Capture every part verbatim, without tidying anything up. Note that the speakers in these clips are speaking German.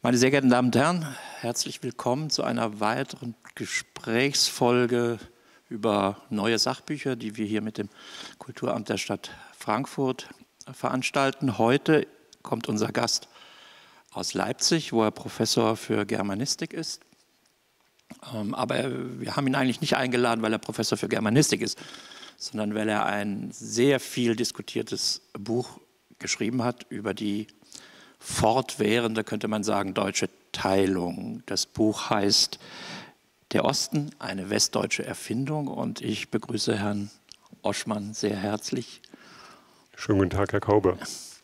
Meine sehr geehrten Damen und Herren, herzlich willkommen zu einer weiteren Gesprächsfolge über neue Sachbücher, die wir hier mit dem Kulturamt der Stadt Frankfurt veranstalten. Heute kommt unser Gast aus Leipzig, wo er Professor für Germanistik ist. Aber wir haben ihn eigentlich nicht eingeladen, weil er Professor für Germanistik ist, sondern weil er ein sehr viel diskutiertes Buch geschrieben hat über die fortwährende, könnte man sagen, deutsche Teilung. Das Buch heißt Der Osten, eine westdeutsche Erfindung, und ich begrüße Herrn Oschmann sehr herzlich. Schönen guten Tag, Herr Kaube.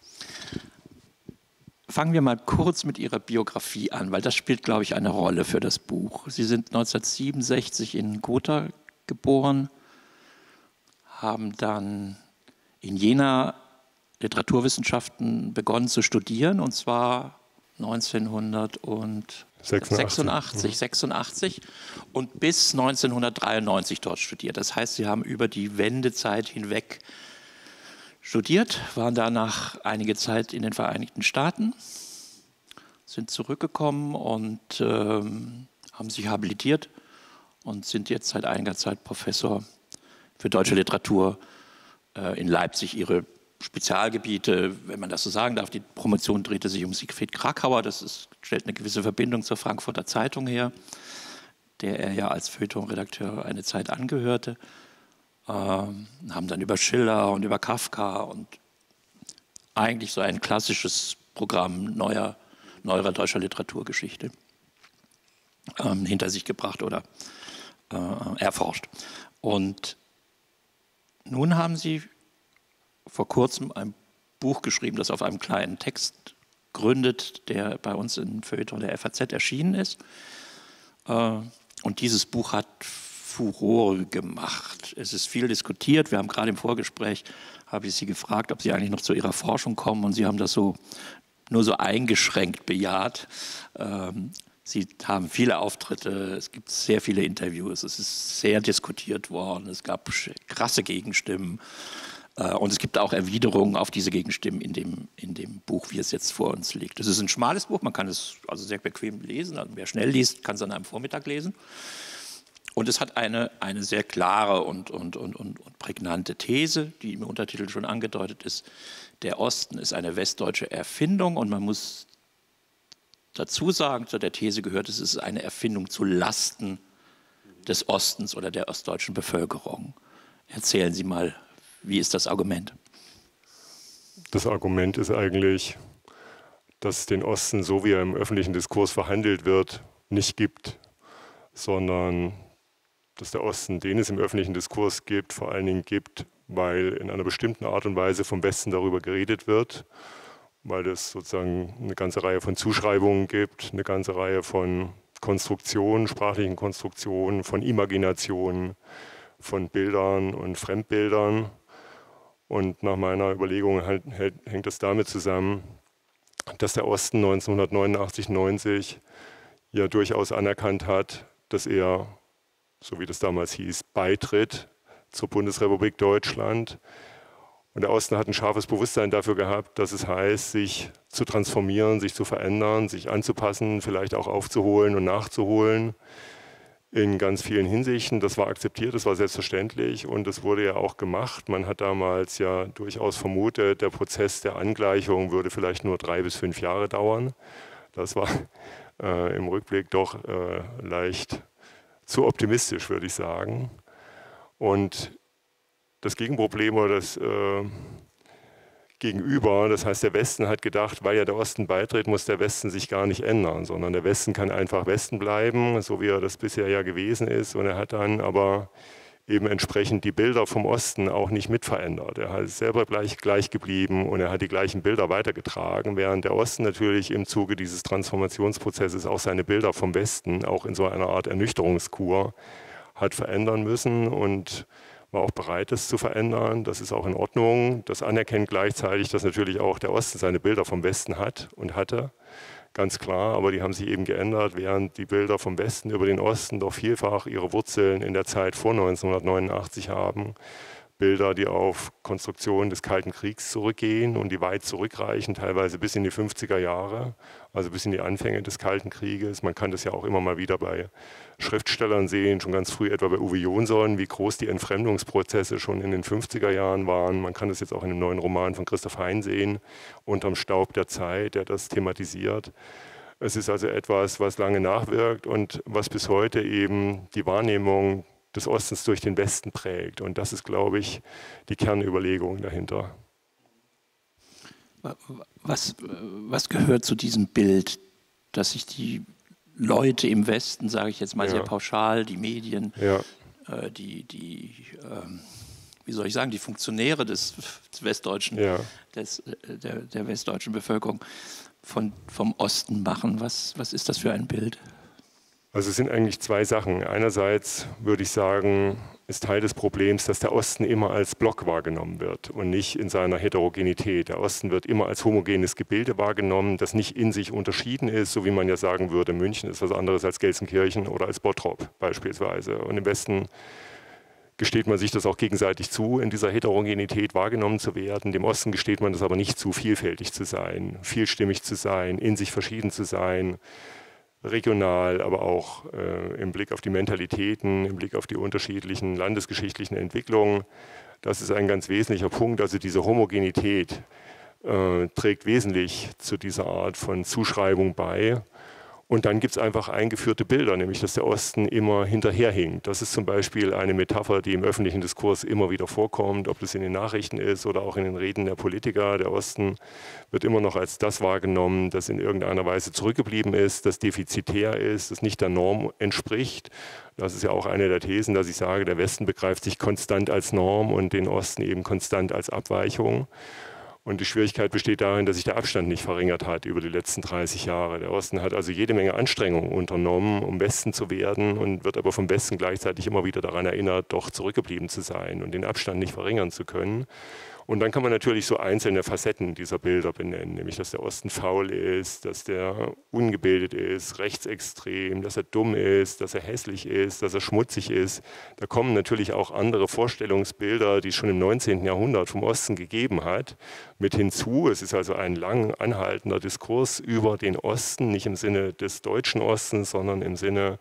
Fangen wir mal kurz mit Ihrer Biografie an, weil das spielt, glaube ich, eine Rolle für das Buch. Sie sind neunzehnhundertsiebenundsechzig in Gotha geboren, haben dann in Jena Literaturwissenschaften begonnen zu studieren, und zwar neunzehnhundertsechsundachtzig, sechsundachtzig und bis neunzehnhundertdreiundneunzig dort studiert. Das heißt, Sie haben über die Wendezeit hinweg studiert, waren danach einige Zeit in den Vereinigten Staaten, sind zurückgekommen und ähm, haben sich habilitiert und sind jetzt seit einiger Zeit Professor für deutsche Literatur äh, in Leipzig. Ihre Spezialgebiete, wenn man das so sagen darf, die Promotion drehte sich um Siegfried Kracauer, das ist, stellt eine gewisse Verbindung zur Frankfurter Zeitung her, der er ja als Feuilleton-Redakteur eine Zeit angehörte. Ähm, haben dann über Schiller und über Kafka und eigentlich so ein klassisches Programm neuer, neuerer deutscher Literaturgeschichte ähm, hinter sich gebracht oder äh, erforscht. Und nun haben Sie vor kurzem ein Buch geschrieben, das auf einem kleinen Text gründet, der bei uns im Feuilleton der F A Z erschienen ist. Und dieses Buch hat Furore gemacht. Es ist viel diskutiert. Wir haben gerade im Vorgespräch, habe ich Sie gefragt, ob Sie eigentlich noch zu Ihrer Forschung kommen, und Sie haben das so nur so eingeschränkt bejaht. Sie haben viele Auftritte, es gibt sehr viele Interviews, es ist sehr diskutiert worden, es gab krasse Gegenstimmen. Und es gibt auch Erwiderungen auf diese Gegenstimmen in dem, in dem Buch, wie es jetzt vor uns liegt. Es ist ein schmales Buch, man kann es also sehr bequem lesen. Also wer schnell liest, kann es an einem Vormittag lesen. Und es hat eine, eine sehr klare und, und, und, und, und prägnante These, die im Untertitel schon angedeutet ist. Der Osten ist eine westdeutsche Erfindung, und man muss dazu sagen, zu der These gehört, es ist eine Erfindung zu Lasten des Ostens oder der ostdeutschen Bevölkerung. Erzählen Sie mal, wie ist das Argument? Das Argument ist eigentlich, dass es den Osten, so wie er im öffentlichen Diskurs verhandelt wird, nicht gibt, sondern dass der Osten, den es im öffentlichen Diskurs gibt, vor allen Dingen gibt, weil in einer bestimmten Art und Weise vom Westen darüber geredet wird, weil es sozusagen eine ganze Reihe von Zuschreibungen gibt, eine ganze Reihe von Konstruktionen, sprachlichen Konstruktionen, von Imaginationen, von Bildern und Fremdbildern. Und nach meiner Überlegung hängt es damit zusammen, dass der Osten neunzehnhundertneunundachtzig, neunzig ja durchaus anerkannt hat, dass er, so wie das damals hieß, beitritt zur Bundesrepublik Deutschland. Und der Osten hat ein scharfes Bewusstsein dafür gehabt, dass es heißt, sich zu transformieren, sich zu verändern, sich anzupassen, vielleicht auch aufzuholen und nachzuholen. In ganz vielen Hinsichten. Das war akzeptiert, das war selbstverständlich, und das wurde ja auch gemacht. Man hat damals ja durchaus vermutet, der Prozess der Angleichung würde vielleicht nur drei bis fünf Jahre dauern. Das war äh, im Rückblick doch äh, leicht zu optimistisch, würde ich sagen. Und das Gegenproblem oder das äh, Gegenüber, das heißt, der Westen hat gedacht, weil ja der Osten beitritt, muss der Westen sich gar nicht ändern, sondern der Westen kann einfach Westen bleiben, so wie er das bisher ja gewesen ist. Und er hat dann aber eben entsprechend die Bilder vom Osten auch nicht mitverändert. Er ist selber gleich, gleich geblieben und er hat die gleichen Bilder weitergetragen, während der Osten natürlich im Zuge dieses Transformationsprozesses auch seine Bilder vom Westen, auch in so einer Art Ernüchterungskur, hat verändern müssen und war auch bereit, das zu verändern. Das ist auch in Ordnung. Das anerkennt gleichzeitig, dass natürlich auch der Osten seine Bilder vom Westen hat und hatte. Ganz klar, aber die haben sich eben geändert, während die Bilder vom Westen über den Osten doch vielfach ihre Wurzeln in der Zeit vor neunzehnhundertneunundachtzig haben, Bilder, die auf Konstruktionen des Kalten Kriegs zurückgehen und die weit zurückreichen, teilweise bis in die fünfziger Jahre, also bis in die Anfänge des Kalten Krieges. Man kann das ja auch immer mal wieder bei Schriftstellern sehen, schon ganz früh etwa bei Uwe Jonsson, wie groß die Entfremdungsprozesse schon in den fünfziger Jahren waren. Man kann das jetzt auch in einem neuen Roman von Christoph Hein sehen, Unterm Staub der Zeit, der das thematisiert. Es ist also etwas, was lange nachwirkt und was bis heute eben die Wahrnehmung des Ostens durch den Westen prägt. Und das ist, glaube ich, die Kernüberlegung dahinter. Was, was gehört zu diesem Bild, dass sich die Leute im Westen, sage ich jetzt mal ja. sehr pauschal, die Medien, ja. äh, die, die ähm, wie soll ich sagen, die Funktionäre des, des westdeutschen, ja. des, der, der westdeutschen Bevölkerung von, vom Osten machen? Was, was ist das für ein Bild? Also es sind eigentlich zwei Sachen. Einerseits würde ich sagen, ist Teil des Problems, dass der Osten immer als Block wahrgenommen wird und nicht in seiner Heterogenität. Der Osten wird immer als homogenes Gebilde wahrgenommen, das nicht in sich unterschieden ist, so wie man ja sagen würde, München ist was anderes als Gelsenkirchen oder als Bottrop beispielsweise. Und im Westen gesteht man sich das auch gegenseitig zu, in dieser Heterogenität wahrgenommen zu werden. Dem Osten gesteht man das aber nicht zu, vielfältig zu sein, vielstimmig zu sein, in sich verschieden zu sein, regional, aber auch äh, im Blick auf die Mentalitäten, im Blick auf die unterschiedlichen landesgeschichtlichen Entwicklungen. Das ist ein ganz wesentlicher Punkt. Also diese Homogenität äh, trägt wesentlich zu dieser Art von Zuschreibung bei. Und dann gibt es einfach eingeführte Bilder, nämlich dass der Osten immer hinterherhinkt. Das ist zum Beispiel eine Metapher, die im öffentlichen Diskurs immer wieder vorkommt, ob das in den Nachrichten ist oder auch in den Reden der Politiker. Der Osten wird immer noch als das wahrgenommen, das in irgendeiner Weise zurückgeblieben ist, das defizitär ist, das nicht der Norm entspricht. Das ist ja auch eine der Thesen, dass ich sage, der Westen begreift sich konstant als Norm und den Osten eben konstant als Abweichung. Und die Schwierigkeit besteht darin, dass sich der Abstand nicht verringert hat über die letzten dreißig Jahre. Der Osten hat also jede Menge Anstrengungen unternommen, um Westen zu werden und wird aber vom Westen gleichzeitig immer wieder daran erinnert, doch zurückgeblieben zu sein und den Abstand nicht verringern zu können. Und dann kann man natürlich so einzelne Facetten dieser Bilder benennen, nämlich dass der Osten faul ist, dass der ungebildet ist, rechtsextrem, dass er dumm ist, dass er hässlich ist, dass er schmutzig ist. Da kommen natürlich auch andere Vorstellungsbilder, die es schon im neunzehnten Jahrhundert vom Osten gegeben hat, mit hinzu. Es ist also ein lang anhaltender Diskurs über den Osten, nicht im Sinne des deutschen Ostens, sondern im Sinne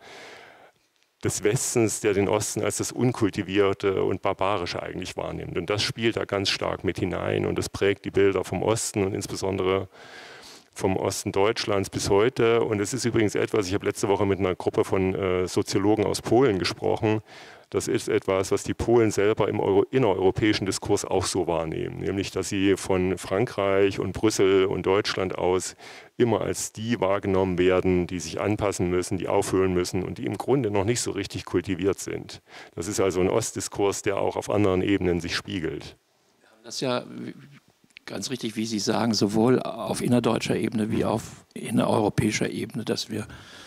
des Westens, der den Osten als das Unkultivierte und Barbarische eigentlich wahrnimmt. Und das spielt da ganz stark mit hinein und das prägt die Bilder vom Osten und insbesondere vom Osten Deutschlands bis heute. Und es ist übrigens etwas, ich habe letzte Woche mit einer Gruppe von äh, Soziologen aus Polen gesprochen, das ist etwas, was die Polen selber im Euro innereuropäischen Diskurs auch so wahrnehmen, nämlich dass sie von Frankreich und Brüssel und Deutschland aus immer als die wahrgenommen werden, die sich anpassen müssen, die aufhören müssen und die im Grunde noch nicht so richtig kultiviert sind. Das ist also ein Ostdiskurs, der auch auf anderen Ebenen sich spiegelt. Das ist ja ganz richtig, wie Sie sagen, sowohl auf innerdeutscher Ebene wie auf innereuropäischer Ebene, dass wir,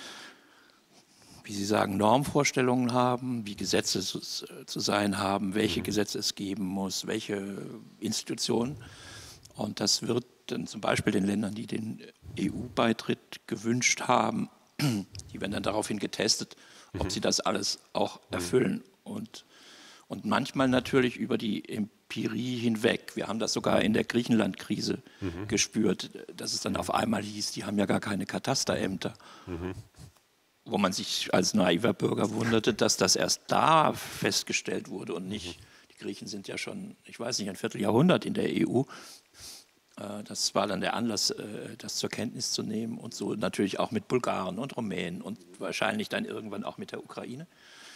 wie Sie sagen, Normvorstellungen haben, wie Gesetze zu, zu sein haben, welche Gesetze es geben muss, welche Institutionen. Und das wird dann zum Beispiel den Ländern, die den E U-Beitritt gewünscht haben, die werden dann daraufhin getestet, ob sie das alles auch erfüllen. Und, und manchmal natürlich über die Empirie hinweg. Wir haben das sogar in der Griechenland-Krise mhm. gespürt, dass es dann auf einmal hieß, die haben ja gar keine Katasterämter. Mhm. Wo man sich als naiver Bürger wunderte, dass das erst da festgestellt wurde und nicht, die Griechen sind ja schon, ich weiß nicht, ein Vierteljahrhundert in der E U. Das war dann der Anlass, das zur Kenntnis zu nehmen und so natürlich auch mit Bulgaren und Rumänen und wahrscheinlich dann irgendwann auch mit der Ukraine.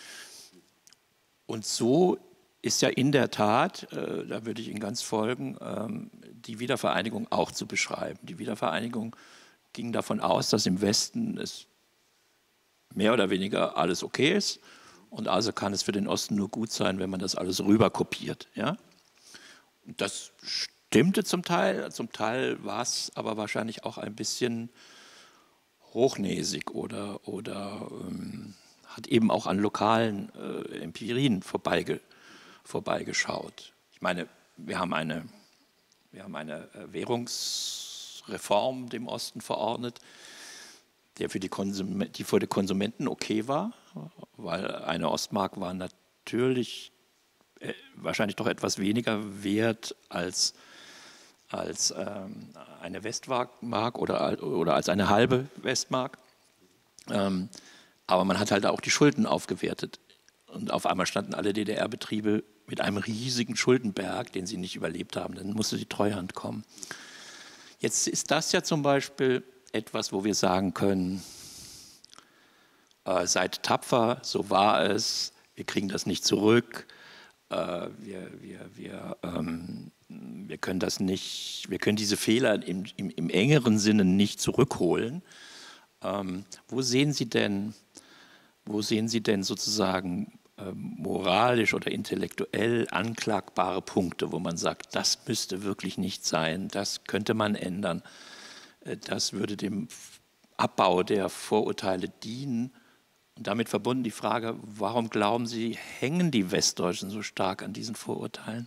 Und so ist ja in der Tat, da würde ich Ihnen ganz folgen, die Wiedervereinigung auch zu beschreiben. Die Wiedervereinigung ging davon aus, dass im Westen es mehr oder weniger alles okay ist und also kann es für den Osten nur gut sein, wenn man das alles rüber kopiert. Ja? Das stimmte zum Teil, zum Teil war es aber wahrscheinlich auch ein bisschen hochnäsig oder, oder ähm, hat eben auch an lokalen äh, Empirien vorbeige, vorbeigeschaut. Ich meine, wir haben eine, wir haben eine Währungsreform dem Osten verordnet, der für die, Konsum die für die Konsumenten okay war, weil eine Ostmark war natürlich äh, wahrscheinlich doch etwas weniger wert als, als ähm, eine Westmark oder, oder als eine halbe Westmark. Ähm, aber man hat halt auch die Schulden aufgewertet. Und auf einmal standen alle D D R-Betriebe mit einem riesigen Schuldenberg, den sie nicht überlebt haben. Dann musste die Treuhand kommen. Jetzt ist das ja zum Beispiel etwas, wo wir sagen können, äh, seid tapfer, so war es, wir kriegen das nicht zurück, äh, wir, wir, wir, ähm, wir können das nicht, wir können diese Fehler im, im, im engeren Sinne nicht zurückholen. Ähm, wo sehen Sie denn, wo sehen Sie denn sozusagen äh, moralisch oder intellektuell anklagbare Punkte, wo man sagt, das müsste wirklich nicht sein, das könnte man ändern, äh, das würde dem Abbau der Vorurteile dienen? Und damit verbunden die Frage, warum glauben Sie, hängen die Westdeutschen so stark an diesen Vorurteilen?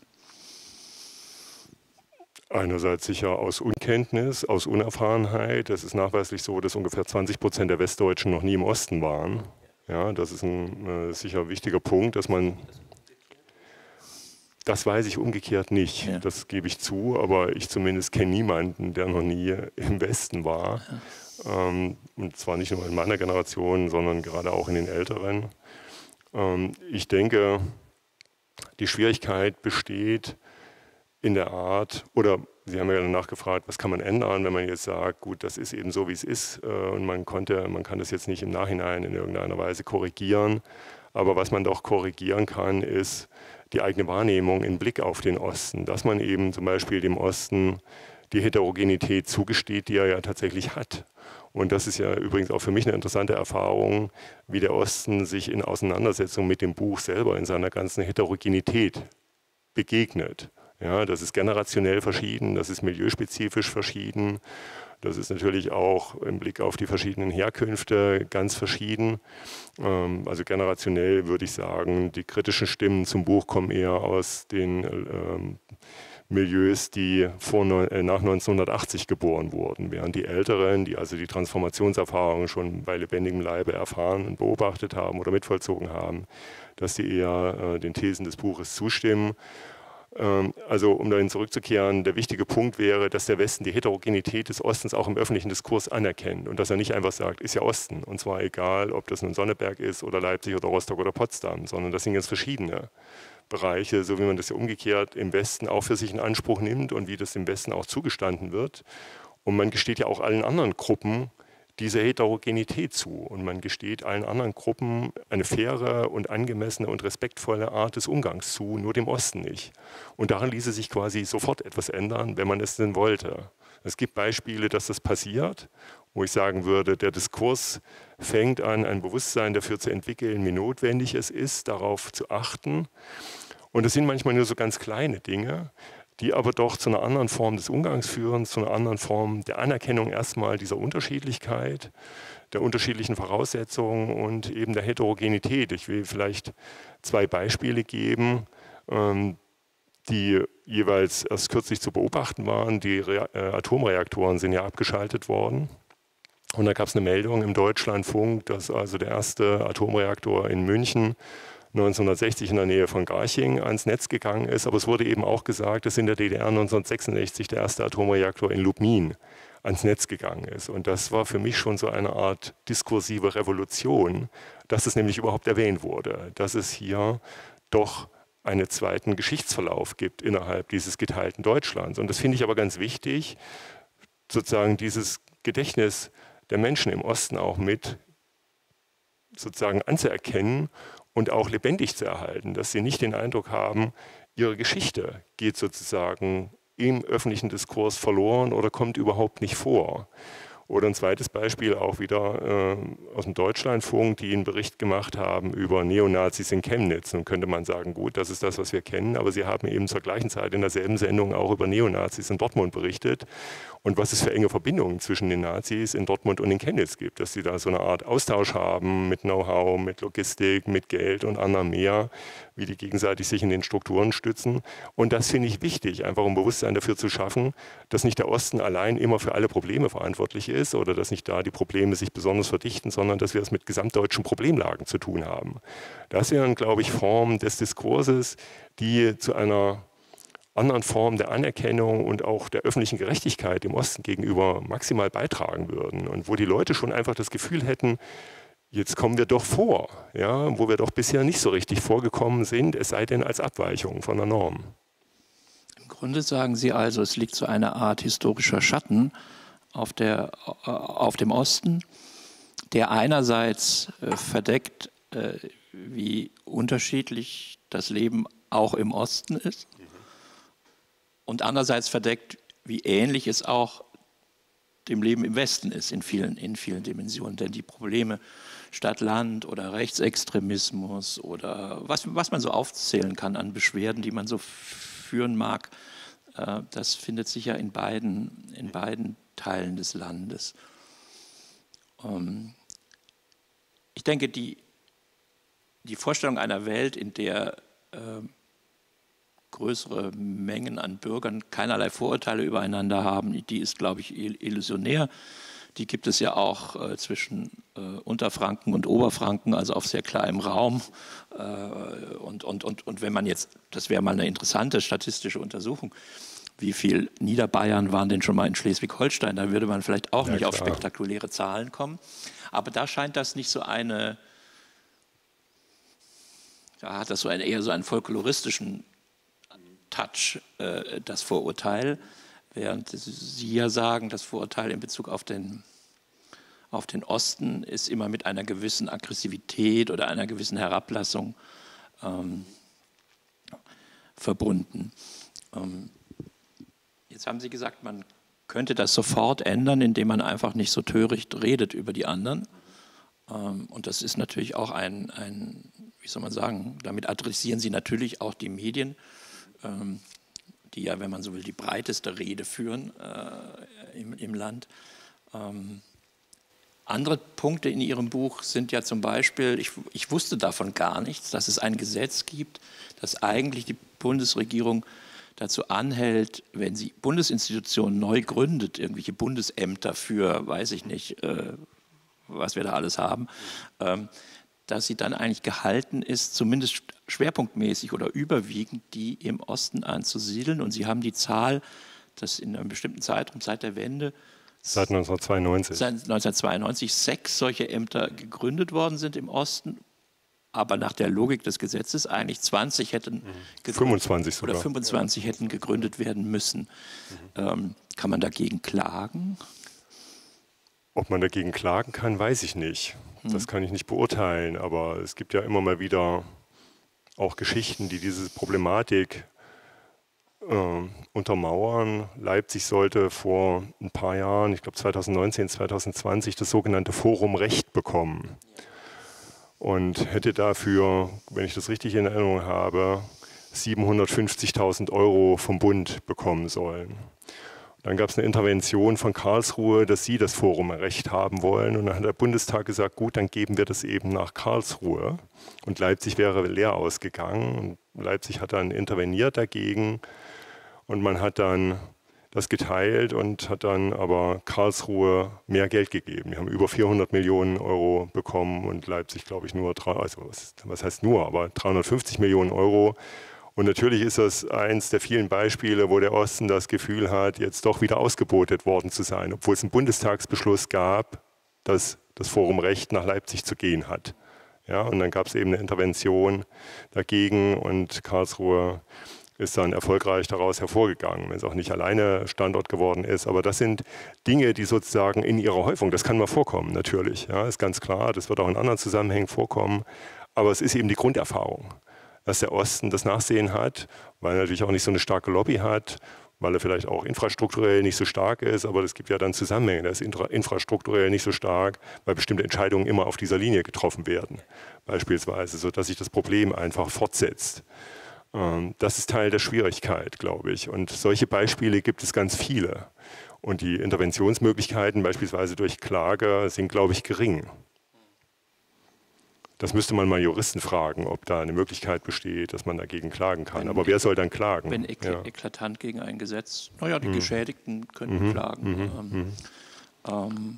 Einerseits sicher aus Unkenntnis, aus Unerfahrenheit. Es ist nachweislich so, dass ungefähr zwanzig Prozent der Westdeutschen noch nie im Osten waren. Ja, das ist ein äh, sicher wichtiger Punkt, dass man, das weiß ich umgekehrt nicht, ja. Das gebe ich zu, aber ich zumindest kenne niemanden, der noch nie im Westen war. Ja. Ähm, und zwar nicht nur in meiner Generation, sondern gerade auch in den Älteren. Ähm, ich denke, die Schwierigkeit besteht in der Art, oder Sie haben ja danach gefragt, was kann man ändern, wenn man jetzt sagt, gut, das ist eben so, wie es ist äh, und man konnte, man kann das jetzt nicht im Nachhinein in irgendeiner Weise korrigieren. Aber was man doch korrigieren kann, ist die eigene Wahrnehmung im Blick auf den Osten, dass man eben zum Beispiel dem Osten die Heterogenität zugesteht, die er ja tatsächlich hat. Und das ist ja übrigens auch für mich eine interessante Erfahrung, wie der Osten sich in Auseinandersetzung mit dem Buch selber in seiner ganzen Heterogenität begegnet. Ja, das ist generationell verschieden, das ist milieuspezifisch verschieden, das ist natürlich auch im Blick auf die verschiedenen Herkünfte ganz verschieden. Also generationell würde ich sagen, die kritischen Stimmen zum Buch kommen eher aus den ähm, Milieus, die vor, nach neunzehnhundertachtzig geboren wurden, während die Älteren, die also die Transformationserfahrungen schon bei lebendigem Leibe erfahren und beobachtet haben oder mitvollzogen haben, dass sie eher äh, den Thesen des Buches zustimmen. Also um dahin zurückzukehren, der wichtige Punkt wäre, dass der Westen die Heterogenität des Ostens auch im öffentlichen Diskurs anerkennt und dass er nicht einfach sagt, ist ja Osten, und zwar egal, ob das nun Sonneberg ist oder Leipzig oder Rostock oder Potsdam, sondern das sind ganz verschiedene Bereiche, so wie man das ja umgekehrt im Westen auch für sich in Anspruch nimmt und wie das im Westen auch zugestanden wird. Und man gesteht ja auch allen anderen Gruppen diese Heterogenität zu. Und man gesteht allen anderen Gruppen eine faire und angemessene und respektvolle Art des Umgangs zu, nur dem Osten nicht. Und daran ließe sich quasi sofort etwas ändern, wenn man es denn wollte. Es gibt Beispiele, dass das passiert, wo ich sagen würde, der Diskurs fängt an, ein Bewusstsein dafür zu entwickeln, wie notwendig es ist, darauf zu achten. Und es sind manchmal nur so ganz kleine Dinge, die aber doch zu einer anderen Form des Umgangs führen, zu einer anderen Form der Anerkennung erstmal dieser Unterschiedlichkeit, der unterschiedlichen Voraussetzungen und eben der Heterogenität. Ich will vielleicht zwei Beispiele geben, die jeweils erst kürzlich zu beobachten waren. Die Re- äh, Atomreaktoren sind ja abgeschaltet worden. Und da gab es eine Meldung im Deutschlandfunk, dass also der erste Atomreaktor in München neunzehnhundertsechzig in der Nähe von Garching ans Netz gegangen ist. Aber es wurde eben auch gesagt, dass in der D D R neunzehnhundertsechsundsechzig der erste Atomreaktor in Lubmin ans Netz gegangen ist. Und das war für mich schon so eine Art diskursive Revolution, dass es nämlich überhaupt erwähnt wurde, dass es hier doch einen zweiten Geschichtsverlauf gibt innerhalb dieses geteilten Deutschlands. Und das finde ich aber ganz wichtig, sozusagen dieses Gedächtnis der Menschen im Osten auch mit sozusagen anzuerkennen und auch lebendig zu erhalten, dass sie nicht den Eindruck haben, ihre Geschichte geht sozusagen im öffentlichen Diskurs verloren oder kommt überhaupt nicht vor. Oder ein zweites Beispiel auch wieder äh, aus dem Deutschlandfunk, die einen Bericht gemacht haben über Neonazis in Chemnitz. Nun könnte man sagen, gut, das ist das, was wir kennen, aber sie haben eben zur gleichen Zeit in derselben Sendung auch über Neonazis in Dortmund berichtet und was es für enge Verbindungen zwischen den Nazis in Dortmund und in Chemnitz gibt, dass sie da so eine Art Austausch haben mit Know-how, mit Logistik, mit Geld und anderem mehr, wie die gegenseitig sich in den Strukturen stützen. Und das finde ich wichtig, einfach um Bewusstsein dafür zu schaffen, dass nicht der Osten allein immer für alle Probleme verantwortlich ist, ist oder dass nicht da die Probleme sich besonders verdichten, sondern dass wir es mit gesamtdeutschen Problemlagen zu tun haben. Das wären, glaube ich, Formen des Diskurses, die zu einer anderen Formen der Anerkennung und auch der öffentlichen Gerechtigkeit dem Osten gegenüber maximal beitragen würden und wo die Leute schon einfach das Gefühl hätten, jetzt kommen wir doch vor, ja, wo wir doch bisher nicht so richtig vorgekommen sind, es sei denn als Abweichung von der Norm. Im Grunde sagen Sie also, es liegt so eine Art historischer Schatten auf, der, auf dem Osten, der einerseits äh, verdeckt, äh, wie unterschiedlich das Leben auch im Osten ist, und andererseits verdeckt, wie ähnlich es auch dem Leben im Westen ist in vielen, in vielen Dimensionen. Denn die Probleme Stadt-Land oder Rechtsextremismus oder was, was man so aufzählen kann an Beschwerden, die man so führen mag, äh, das findet sich ja in beiden, in beiden Teilen des Landes. Ähm, ich denke, die, die Vorstellung einer Welt, in der äh, größere Mengen an Bürgern keinerlei Vorurteile übereinander haben, die ist, glaube ich, illusionär. Die gibt es ja auch äh, zwischen äh, Unterfranken und Oberfranken, also auf sehr kleinem Raum. Äh, und, und, und, und wenn man jetzt, das wäre mal eine interessante statistische Untersuchung, wie viel Niederbayern waren denn schon mal in Schleswig-Holstein, da würde man vielleicht auch ja, nicht klar. auf spektakuläre Zahlen kommen. Aber da scheint das nicht so eine, da hat das so eine, eher so einen folkloristischen Touch, äh, das Vorurteil, während Sie ja sagen, das Vorurteil in Bezug auf den, auf den Osten ist immer mit einer gewissen Aggressivität oder einer gewissen Herablassung ähm, verbunden. Ähm, jetzt haben Sie gesagt, man könnte das sofort ändern, indem man einfach nicht so töricht redet über die anderen. Ähm, und das ist natürlich auch ein, ein, wie soll man sagen, damit adressieren Sie natürlich auch die Medien, die ja, wenn man so will, die breiteste Rede führen äh, im, im Land. Ähm, andere Punkte in Ihrem Buch sind ja zum Beispiel, ich, ich wusste davon gar nichts, dass es ein Gesetz gibt, das eigentlich die Bundesregierung dazu anhält, wenn sie Bundesinstitutionen neu gründet, irgendwelche Bundesämter für, weiß ich nicht, äh, was wir da alles haben, ähm, dass sie dann eigentlich gehalten ist, zumindest schwerpunktmäßig oder überwiegend die im Osten anzusiedeln. Und Sie haben die Zahl, dass in einem bestimmten Zeitraum, seit der Wende, seit neunzehnhundertzweiundneunzig, seit neunzehnhundertzweiundneunzig sechs solche Ämter gegründet worden sind im Osten, aber nach der Logik des Gesetzes eigentlich zwanzig hätten gegründet, fünfundzwanzig sogar. oder fünfundzwanzig hätten gegründet werden müssen. Mhm. Ähm, kann man dagegen klagen? Ob man dagegen klagen kann, weiß ich nicht. Das kann ich nicht beurteilen, aber es gibt ja immer mal wieder auch Geschichten, die diese Problematik äh, untermauern. Leipzig sollte vor ein paar Jahren, ich glaube zweitausendneunzehn, zweitausendzwanzig, das sogenannte Forum Recht bekommen und hätte dafür, wenn ich das richtig in Erinnerung habe, siebenhundertfünfzigtausend Euro vom Bund bekommen sollen. Dann gab es eine Intervention von Karlsruhe, dass sie das Forumrecht haben wollen. Und dann hat der Bundestag gesagt, gut, dann geben wir das eben nach Karlsruhe. Und Leipzig wäre leer ausgegangen. Und Leipzig hat dann interveniert dagegen. Und man hat dann das geteilt und hat dann aber Karlsruhe mehr Geld gegeben. Die haben über vierhundert Millionen Euro bekommen und Leipzig, glaube ich, nur, also was heißt nur, aber dreihundertfünfzig Millionen Euro. Und natürlich ist das eins der vielen Beispiele, wo der Osten das Gefühl hat, jetzt doch wieder ausgebotet worden zu sein, obwohl es einen Bundestagsbeschluss gab, dass das Forum Recht nach Leipzig zu gehen hat. Ja, und dann gab es eben eine Intervention dagegen und Karlsruhe ist dann erfolgreich daraus hervorgegangen, wenn es auch nicht alleine Standort geworden ist. Aber das sind Dinge, die sozusagen in ihrer Häufung, das kann mal vorkommen natürlich, ja, ist ganz klar, das wird auch in anderen Zusammenhängen vorkommen, aber es ist eben die Grunderfahrung, dass der Osten das Nachsehen hat, weil er natürlich auch nicht so eine starke Lobby hat, weil er vielleicht auch infrastrukturell nicht so stark ist, aber es gibt ja dann Zusammenhänge, der ist infrastrukturell nicht so stark, weil bestimmte Entscheidungen immer auf dieser Linie getroffen werden, beispielsweise, sodass sich das Problem einfach fortsetzt. Das ist Teil der Schwierigkeit, glaube ich, und solche Beispiele gibt es ganz viele und die Interventionsmöglichkeiten, beispielsweise durch Klage, sind, glaube ich, gering. Das müsste man mal Juristen fragen, ob da eine Möglichkeit besteht, dass man dagegen klagen kann. Wenn, Aber wer soll dann klagen? Wenn ekl ja. eklatant gegen ein Gesetz, naja, die mhm. Geschädigten können mhm. klagen. Mhm. Ähm, Ähm,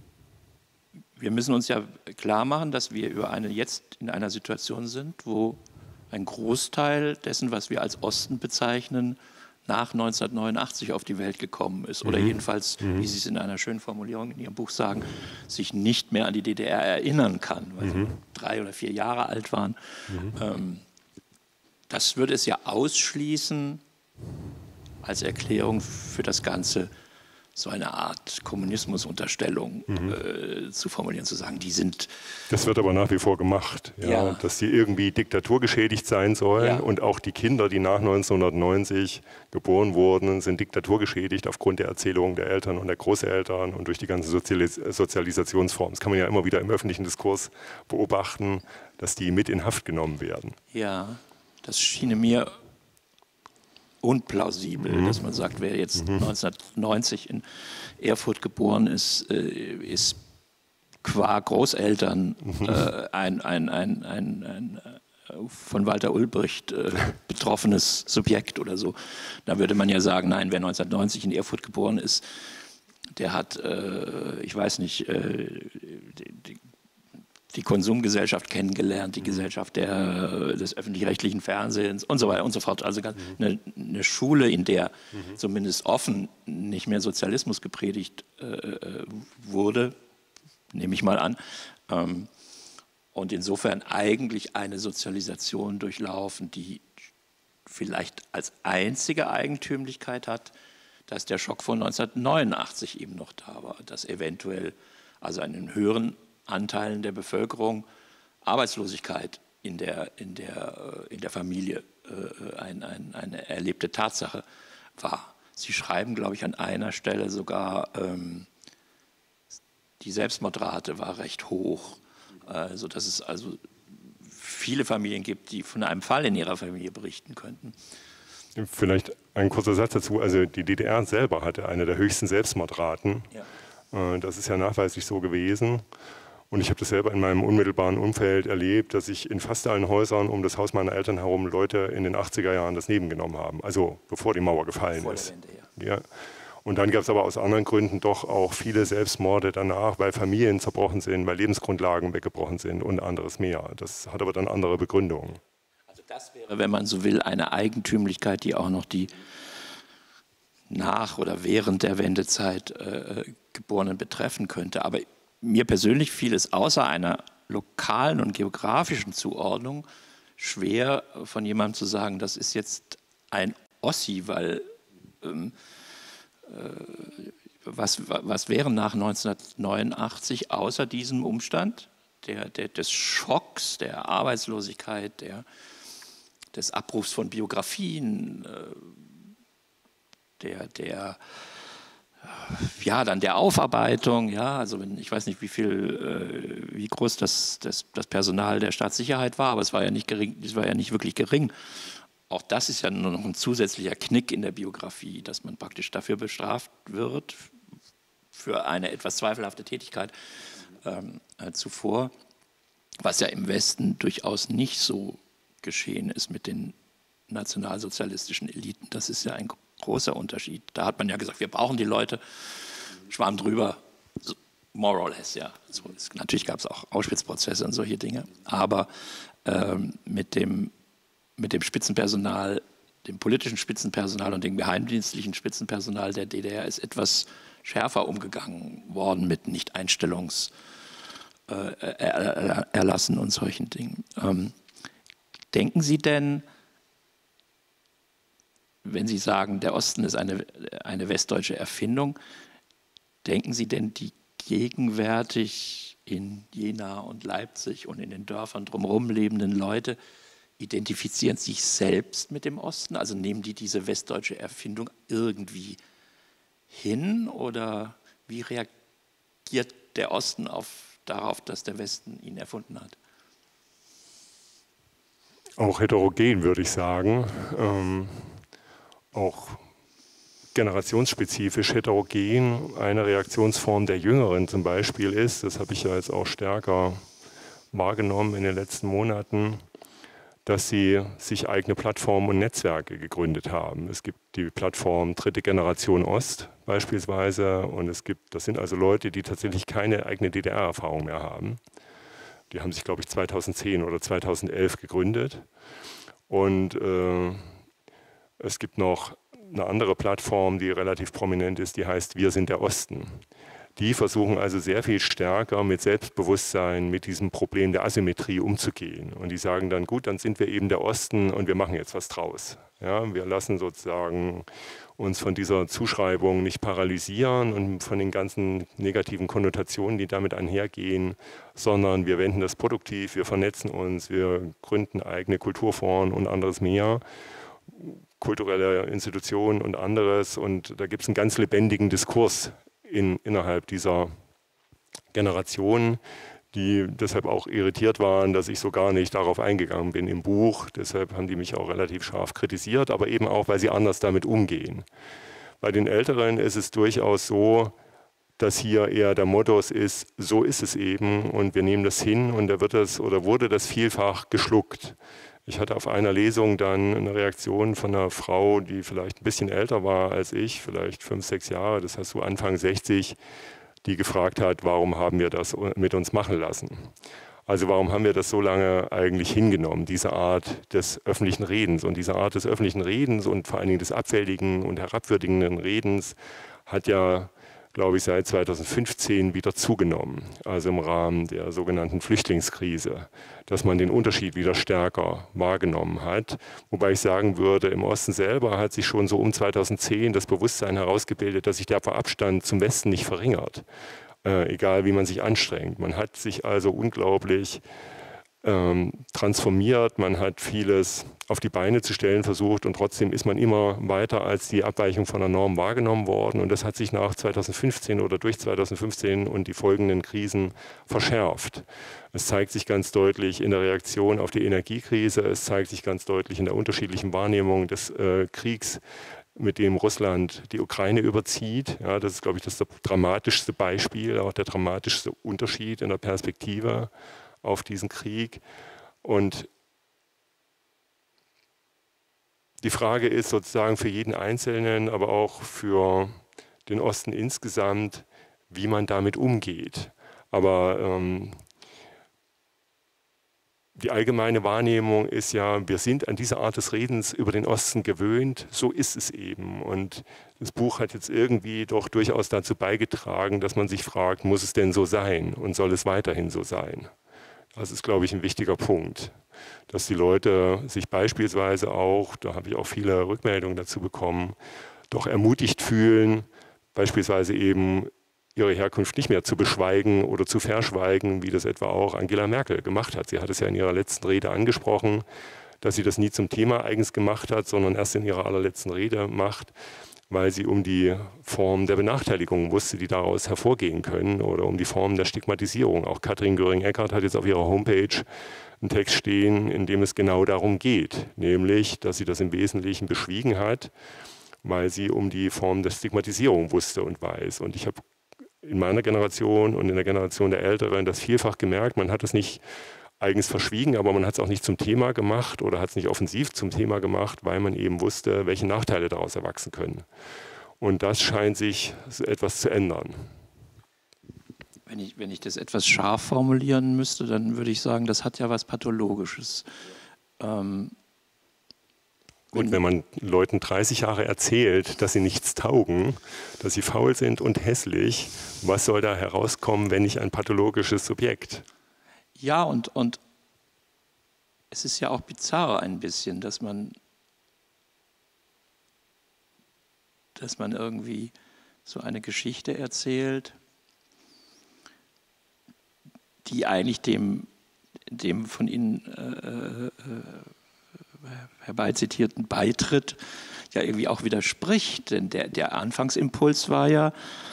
wir müssen uns ja klar machen, dass wir über eine, jetzt in einer Situation sind, wo ein Großteil dessen, was wir als Osten bezeichnen, nach neunzehnhundertneunundachtzig auf die Welt gekommen ist. Oder mhm. jedenfalls, mhm. wie Sie es in einer schönen Formulierung in Ihrem Buch sagen, sich nicht mehr an die D D R erinnern kann, weil mhm. sie drei oder vier Jahre alt waren. Mhm. Ähm, das würde es ja ausschließen, als Erklärung für das Ganze so eine Art Kommunismusunterstellung mhm. äh, zu formulieren, zu sagen, die sind... Das wird aber nach wie vor gemacht, ja, ja. dass die irgendwie diktaturgeschädigt sein sollen ja. und auch die Kinder, die nach neunzehnhundertneunzig geboren wurden, sind diktaturgeschädigt aufgrund der Erzählungen der Eltern und der Großeltern und durch die ganze Sozialis Sozialisationsform. Das kann man ja immer wieder im öffentlichen Diskurs beobachten, dass die mit in Haft genommen werden. Ja, das schien mir unplausibel, mhm. dass man sagt, wer jetzt mhm. neunzehnhundertneunzig in Erfurt geboren ist, äh, ist qua Großeltern mhm. äh, ein, ein, ein, ein, ein äh, von Walter Ulbricht äh, betroffenes Subjekt oder so. Da würde man ja sagen, nein, wer neunzehnhundertneunzig in Erfurt geboren ist, der hat, äh, ich weiß nicht, äh, die, die, die Konsumgesellschaft kennengelernt, die Gesellschaft der, des öffentlich-rechtlichen Fernsehens und so weiter und so fort. Also mhm. eine, eine Schule, in der mhm. zumindest offen nicht mehr Sozialismus gepredigt äh, wurde, nehme ich mal an. Ähm, und insofern eigentlich eine Sozialisation durchlaufen, die vielleicht als einzige Eigentümlichkeit hat, dass der Schock von neunzehnhundertneunundachtzig eben noch da war, dass eventuell also einen höheren Anteilen der Bevölkerung Arbeitslosigkeit in der, in der, in der Familie äh, ein, ein, eine erlebte Tatsache war. Sie schreiben, glaube ich, an einer Stelle sogar, ähm, die Selbstmordrate war recht hoch, äh, sodass es also viele Familien gibt, die von einem Fall in ihrer Familie berichten könnten. Vielleicht ein kurzer Satz dazu. Also die D D R selber hatte eine der höchsten Selbstmordraten. Ja. Äh, das ist ja nachweislich so gewesen. Und ich habe das selber in meinem unmittelbaren Umfeld erlebt, dass sich in fast allen Häusern um das Haus meiner Eltern herum Leute in den achtziger Jahren das Leben genommen haben. Also bevor die Mauer gefallen Vor ist. Wende, ja. Ja. Und dann gab es aber aus anderen Gründen doch auch viele Selbstmorde danach, weil Familien zerbrochen sind, weil Lebensgrundlagen weggebrochen sind und anderes mehr. Das hat aber dann andere Begründungen. Also das wäre, wenn man so will, eine Eigentümlichkeit, die auch noch die nach oder während der Wendezeit äh, Geborenen betreffen könnte. Aber mir persönlich fiel es außer einer lokalen und geografischen Zuordnung schwer, von jemandem zu sagen, das ist jetzt ein Ossi, weil ähm, äh, was, was wäre nach neunzehnhundertneunundachtzig außer diesem Umstand der, der, des Schocks, der Arbeitslosigkeit, der, des Abrufs von Biografien, äh, der, der ja, dann der Aufarbeitung, ja, also wenn, ich weiß nicht, wie viel, äh, wie groß das, das, das Personal der Staatssicherheit war, aber es war ja nicht gering, es war ja nicht wirklich gering. Auch das ist ja nur noch ein zusätzlicher Knick in der Biografie, dass man praktisch dafür bestraft wird, für eine etwas zweifelhafte Tätigkeit ähm, äh, zuvor, was ja im Westen durchaus nicht so geschehen ist mit den nationalsozialistischen Eliten. Das ist ja ein großer Unterschied. Da hat man ja gesagt, wir brauchen die Leute, Schwamm drüber, so, more or less, ja. So, es, natürlich gab es auch Auschwitz-Prozesse und solche Dinge, aber ähm, mit, dem, mit dem Spitzenpersonal, dem politischen Spitzenpersonal und dem geheimdienstlichen Spitzenpersonal der D D R ist etwas schärfer umgegangen worden mit Nichteinstellungserlassen äh, und solchen Dingen. Ähm, denken Sie denn, wenn Sie sagen, der Osten ist eine, eine westdeutsche Erfindung, denken Sie denn, die gegenwärtig in Jena und Leipzig und in den Dörfern drumherum lebenden Leute identifizieren sich selbst mit dem Osten? Also nehmen die diese westdeutsche Erfindung irgendwie hin oder wie reagiert der Osten auf, darauf, dass der Westen ihn erfunden hat? Auch heterogen, würde ich sagen. Ähm auch generationsspezifisch heterogen. Eine Reaktionsform der Jüngeren zum Beispiel ist, das habe ich ja jetzt auch stärker wahrgenommen in den letzten Monaten, dass sie sich eigene Plattformen und Netzwerke gegründet haben. Es gibt die Plattform Dritte Generation Ost beispielsweise und es gibt, das sind also Leute, die tatsächlich keine eigene D D R-Erfahrung mehr haben. Die haben sich, glaube ich, zweitausendzehn oder zweitausendelf gegründet. Und äh, es gibt noch eine andere Plattform, die relativ prominent ist, die heißt Wir sind der Osten. Die versuchen also sehr viel stärker mit Selbstbewusstsein, mit diesem Problem der Asymmetrie umzugehen. Und die sagen dann, gut, dann sind wir eben der Osten und wir machen jetzt was draus. Ja, wir lassen sozusagen uns von dieser Zuschreibung nicht paralysieren und von den ganzen negativen Konnotationen, die damit einhergehen, sondern wir wenden das produktiv, wir vernetzen uns, wir gründen eigene Kulturforen und anderes mehr, kulturelle Institutionen und anderes. Und da gibt es einen ganz lebendigen Diskurs in, innerhalb dieser Generation, die deshalb auch irritiert waren, dass ich so gar nicht darauf eingegangen bin im Buch. Deshalb haben die mich auch relativ scharf kritisiert, aber eben auch, weil sie anders damit umgehen. Bei den Älteren ist es durchaus so, dass hier eher der Modus ist, so ist es eben und wir nehmen das hin und da wird das oder wurde das vielfach geschluckt. Ich hatte auf einer Lesung dann eine Reaktion von einer Frau, die vielleicht ein bisschen älter war als ich, vielleicht fünf, sechs Jahre, das heißt so Anfang sechzig, die gefragt hat, warum haben wir das mit uns machen lassen? Also warum haben wir das so lange eigentlich hingenommen, diese Art des öffentlichen Redens? Und diese Art des öffentlichen Redens und vor allen Dingen des abfälligen und herabwürdigenden Redens hat ja, glaube ich, seit zweitausendfünfzehn wieder zugenommen, also im Rahmen der sogenannten Flüchtlingskrise, dass man den Unterschied wieder stärker wahrgenommen hat. Wobei ich sagen würde, im Osten selber hat sich schon so um zweitausendzehn das Bewusstsein herausgebildet, dass sich der Abstand zum Westen nicht verringert, äh, egal wie man sich anstrengt. Man hat sich also unglaublich ähm, transformiert, man hat vieles auf die Beine zu stellen versucht und trotzdem ist man immer weiter als die Abweichung von der Norm wahrgenommen worden und das hat sich nach zweitausendfünfzehn oder durch zweitausendfünfzehn und die folgenden Krisen verschärft. Es zeigt sich ganz deutlich in der Reaktion auf die Energiekrise, es zeigt sich ganz deutlich in der unterschiedlichen Wahrnehmung des äh, Kriegs, mit dem Russland die Ukraine überzieht. Ja, das ist, glaube ich, das dramatischste Beispiel, auch der dramatischste Unterschied in der Perspektive auf diesen Krieg. Und die Frage ist sozusagen für jeden Einzelnen, aber auch für den Osten insgesamt, wie man damit umgeht. Aber ähm, die allgemeine Wahrnehmung ist ja, wir sind an diese Art des Redens über den Osten gewöhnt, so ist es eben. Und das Buch hat jetzt irgendwie doch durchaus dazu beigetragen, dass man sich fragt, muss es denn so sein und soll es weiterhin so sein? Das ist, glaube ich, ein wichtiger Punkt, dass die Leute sich beispielsweise auch, da habe ich auch viele Rückmeldungen dazu bekommen, doch ermutigt fühlen, beispielsweise eben ihre Herkunft nicht mehr zu beschweigen oder zu verschweigen, wie das etwa auch Angela Merkel gemacht hat. Sie hat es ja in ihrer letzten Rede angesprochen, dass sie das nie zum Thema eigens gemacht hat, sondern erst in ihrer allerletzten Rede macht, weil sie um die Form der Benachteiligung wusste, die daraus hervorgehen können oder um die Form der Stigmatisierung. Auch Katrin Göring-Eckardt hat jetzt auf ihrer Homepage einen Text stehen, in dem es genau darum geht, nämlich, dass sie das im Wesentlichen beschwiegen hat, weil sie um die Form der Stigmatisierung wusste und weiß. Und ich habe in meiner Generation und in der Generation der Älteren das vielfach gemerkt, man hat es nicht eigens verschwiegen, aber man hat es auch nicht zum Thema gemacht oder hat es nicht offensiv zum Thema gemacht, weil man eben wusste, welche Nachteile daraus erwachsen können. Und das scheint sich etwas zu ändern. Wenn ich, wenn ich das etwas scharf formulieren müsste, dann würde ich sagen, das hat ja was Pathologisches. Ähm, Und wenn man Leuten dreißig Jahre erzählt, dass sie nichts taugen, dass sie faul sind und hässlich, was soll da herauskommen, wenn nicht ein pathologisches Subjekt? Ja, und, und es ist ja auch bizarr ein bisschen, dass man, dass man irgendwie so eine Geschichte erzählt, die eigentlich dem, dem von Ihnen äh, äh, herbeizitierten Beitritt ja irgendwie auch widerspricht. Denn der, der Anfangsimpuls war ja,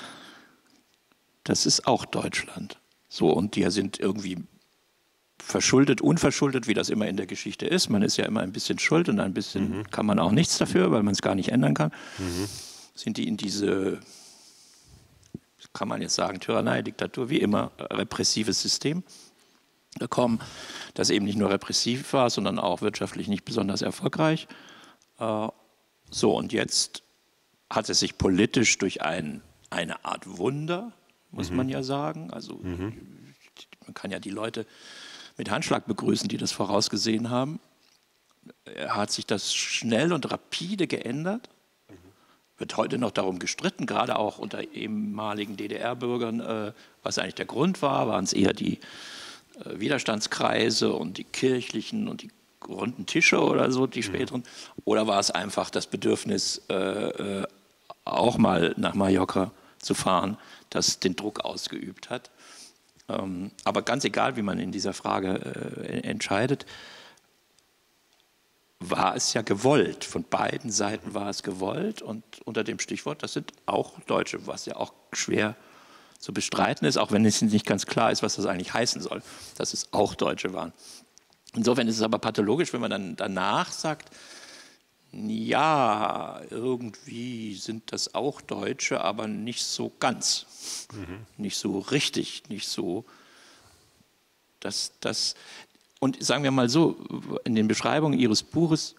das ist auch Deutschland. So, und die sind irgendwie verschuldet, unverschuldet, wie das immer in der Geschichte ist. Man ist ja immer ein bisschen schuld und ein bisschen mhm. kann man auch nichts dafür, weil man es gar nicht ändern kann. Mhm. Sind die in diese, kann man jetzt sagen, Tyrannei, Diktatur, wie immer, repressives System gekommen, das eben nicht nur repressiv war, sondern auch wirtschaftlich nicht besonders erfolgreich. Äh, so, und jetzt hat es sich politisch durch ein, eine Art Wunder, muss mhm. man ja sagen, also mhm. man kann ja die Leute mit Handschlag begrüßen, die das vorausgesehen haben, hat sich das schnell und rapide geändert. Mhm. Wird heute noch darum gestritten, gerade auch unter ehemaligen D D R-Bürgern, äh, was eigentlich der Grund war. Waren es eher die äh, Widerstandskreise und die kirchlichen und die runden Tische oder so, die späteren? Mhm. Oder war es einfach das Bedürfnis, äh, äh, auch mal nach Mallorca zu fahren, das den Druck ausgeübt hat? Ähm, aber ganz egal, wie man in dieser Frage äh, entscheidet, war es ja gewollt. Von beiden Seiten war es gewollt. Und unter dem Stichwort, das sind auch Deutsche, was ja auch schwer zu bestreiten ist, auch wenn es nicht ganz klar ist, was das eigentlich heißen soll, dass es auch Deutsche waren. Insofern ist es aber pathologisch, wenn man dann danach sagt, ja, irgendwie sind das auch Deutsche, aber nicht so ganz, mhm. nicht so richtig, nicht so, dass das. Und sagen wir mal so, in den Beschreibungen Ihres Buches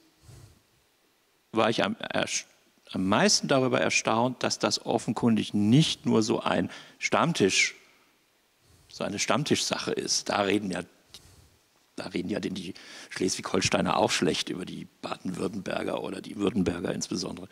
war ich am, am meisten darüber erstaunt, dass das offenkundig nicht nur so ein Stammtisch, so eine Stammtischsache ist. Da reden ja, da reden ja die Schleswig-Holsteiner auch schlecht über die Baden-Württemberger oder die Württemberger insbesondere.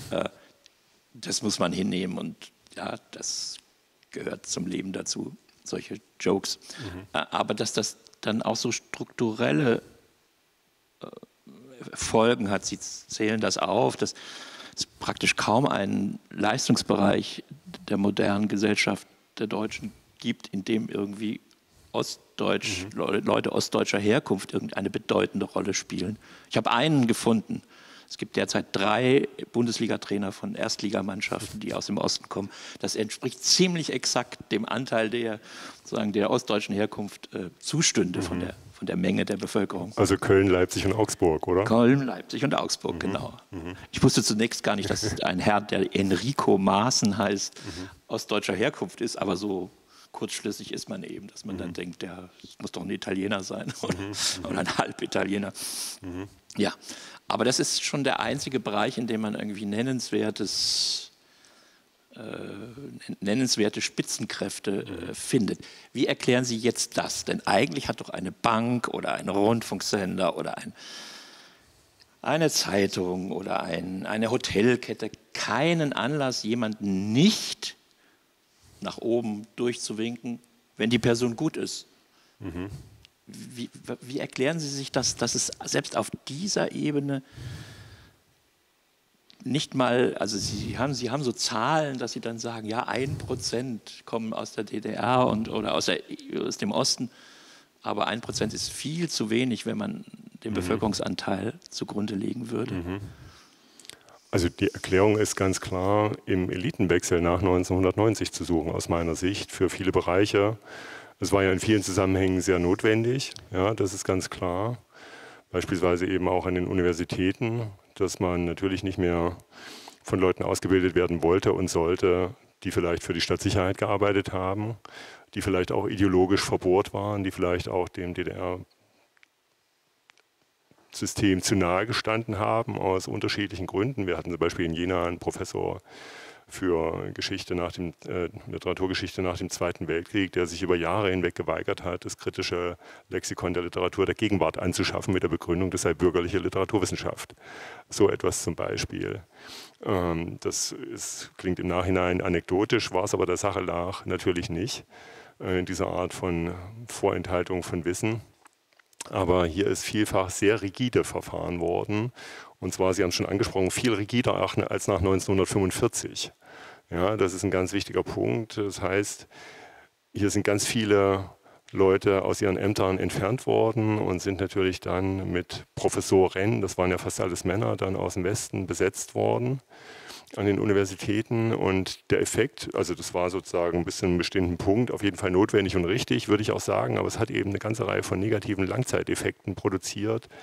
Das muss man hinnehmen und ja, das gehört zum Leben dazu, solche Jokes. Mhm. Aber dass das dann auch so strukturelle äh, Folgen hat. Sie zählen das auf, dass es praktisch kaum einen Leistungsbereich der modernen Gesellschaft der Deutschen gibt, in dem irgendwie Ostdeutsch, mhm. Leute, Leute ostdeutscher Herkunft irgendeine bedeutende Rolle spielen. Ich habe einen gefunden. Es gibt derzeit drei Bundesliga-Trainer von Erstligamannschaften, die aus dem Osten kommen. Das entspricht ziemlich exakt dem Anteil der, sozusagen der ostdeutschen Herkunft äh, zustünde mhm. von, der, von der Menge der Bevölkerung. Also Köln, Leipzig und Augsburg, oder? Köln, Leipzig und Augsburg, mhm. genau. Mhm. Ich wusste zunächst gar nicht, dass ein Herr, der Enrico Maaßen heißt, mhm. ostdeutscher Herkunft ist, aber so kurzschlüssig ist man eben, dass man mhm. dann denkt, der muss doch ein Italiener sein oder, mhm. oder ein Halbitaliener. Mhm. Ja, aber das ist schon der einzige Bereich, in dem man irgendwie nennenswertes, äh, nennenswerte Spitzenkräfte äh, findet. Wie erklären Sie jetzt das? Denn eigentlich hat doch eine Bank oder ein Rundfunksender oder ein, eine Zeitung oder ein, eine Hotelkette keinen Anlass, jemanden nicht nach oben durchzuwinken, wenn die Person gut ist. Mhm. Wie, wie erklären Sie sich das, dass es selbst auf dieser Ebene nicht mal, also Sie haben, Sie haben so Zahlen, dass Sie dann sagen, ja, ein Prozent kommen aus der D D R und, oder aus, der, aus dem Osten, aber ein Prozent ist viel zu wenig, wenn man den mhm. Bevölkerungsanteil zugrunde legen würde. Mhm. Also die Erklärung ist ganz klar im Elitenwechsel nach neunzehnhundertneunzig zu suchen, aus meiner Sicht, für viele Bereiche. Es war ja in vielen Zusammenhängen sehr notwendig, ja, das ist ganz klar. Beispielsweise eben auch an den Universitäten, dass man natürlich nicht mehr von Leuten ausgebildet werden wollte und sollte, die vielleicht für die Stadtsicherheit gearbeitet haben, die vielleicht auch ideologisch verbohrt waren, die vielleicht auch dem D D R-System zu nahe gestanden haben, aus unterschiedlichen Gründen. Wir hatten zum Beispiel in Jena einen Professor für Geschichte nach dem, äh, Literaturgeschichte nach dem Zweiten Weltkrieg, der sich über Jahre hinweg geweigert hat, das kritische Lexikon der Literatur der Gegenwart anzuschaffen mit der Begründung, das sei bürgerliche Literaturwissenschaft. So etwas zum Beispiel. Ähm, das ist, klingt im Nachhinein anekdotisch, war es aber der Sache nach natürlich nicht, äh, in dieser Art von Vorenthaltung von Wissen. Aber hier ist vielfach sehr rigide verfahren worden. Und zwar, Sie haben es schon angesprochen, viel rigider als nach neunzehnhundertfünfundvierzig. Ja, das ist ein ganz wichtiger Punkt. Das heißt, hier sind ganz viele Leute aus ihren Ämtern entfernt worden und sind natürlich dann mit Professoren, das waren ja fast alles Männer, dann aus dem Westen besetzt worden an den Universitäten. Und der Effekt, also das war sozusagen bis zu einem bestimmten Punkt auf jeden Fall notwendig und richtig, würde ich auch sagen, aber es hat eben eine ganze Reihe von negativen Langzeiteffekten produziert.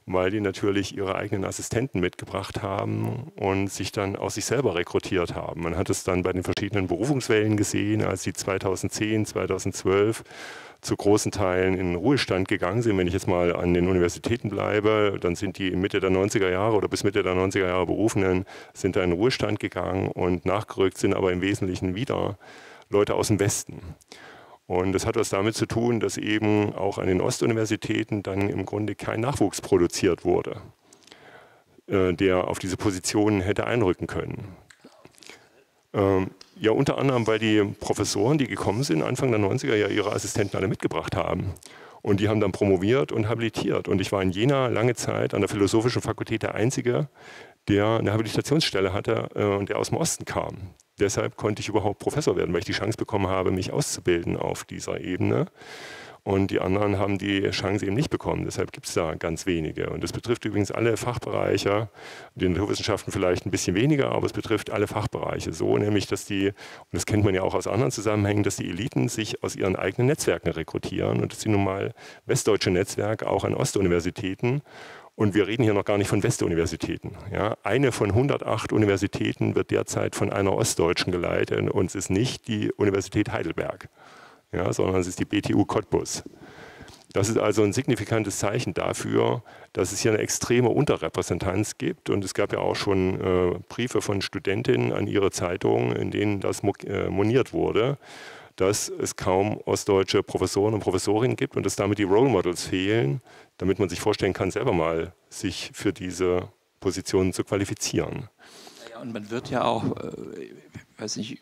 weil die natürlich ihre eigenen Assistenten mitgebracht haben und sich dann aus sich selber rekrutiert haben. Man hat es dann bei den verschiedenen Berufungswellen gesehen, als die zweitausendzehn, zweitausendzwölf zu großen Teilen in den Ruhestand gegangen sind. Wenn ich jetzt mal an den Universitäten bleibe, dann sind die Mitte der neunziger Jahre oder bis Mitte der neunziger Jahre Berufenen, sind da in den Ruhestand gegangen und nachgerückt sind aber im Wesentlichen wieder Leute aus dem Westen. Und das hat was damit zu tun, dass eben auch an den Ostuniversitäten dann im Grunde kein Nachwuchs produziert wurde, äh, der auf diese Positionen hätte einrücken können. Ähm, ja, unter anderem, weil die Professoren, die gekommen sind, Anfang der neunziger, ja ihre Assistenten alle mitgebracht haben. Und die haben dann promoviert und habilitiert. Und ich war in Jena lange Zeit an der Philosophischen Fakultät der Einzige, der eine Habilitationsstelle hatte äh, und der aus dem Osten kam. Deshalb konnte ich überhaupt Professor werden, weil ich die Chance bekommen habe, mich auszubilden auf dieser Ebene. Und die anderen haben die Chance eben nicht bekommen. Deshalb gibt es da ganz wenige. Und das betrifft übrigens alle Fachbereiche, die Naturwissenschaften vielleicht ein bisschen weniger, aber es betrifft alle Fachbereiche. So nämlich, dass die, und das kennt man ja auch aus anderen Zusammenhängen, dass die Eliten sich aus ihren eigenen Netzwerken rekrutieren. Und das sind nun mal westdeutsche Netzwerke, auch an Ostuniversitäten. Und wir reden hier noch gar nicht von Westuniversitäten. Ja, eine von hundertacht Universitäten wird derzeit von einer Ostdeutschen geleitet und es ist nicht die Universität Heidelberg, ja, sondern es ist die B T U Cottbus. Das ist also ein signifikantes Zeichen dafür, dass es hier eine extreme Unterrepräsentanz gibt. Und es gab ja auch schon äh, Briefe von Studentinnen an ihre Zeitungen, in denen das mo äh, moniert wurde, dass es kaum ostdeutsche Professoren und Professorinnen gibt und dass damit die Role Models fehlen, damit man sich vorstellen kann, selber mal sich für diese Positionen zu qualifizieren. Ja, und man wird ja auch, äh, ich weiß nicht,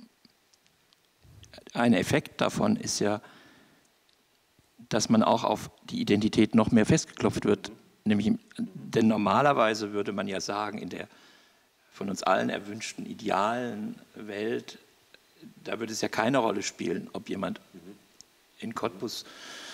ein Effekt davon ist ja, dass man auch auf die Identität noch mehr festgeklopft wird. Nämlich, denn normalerweise würde man ja sagen, in der von uns allen erwünschten idealen Welt, da würde es ja keine Rolle spielen, ob jemand in Cottbus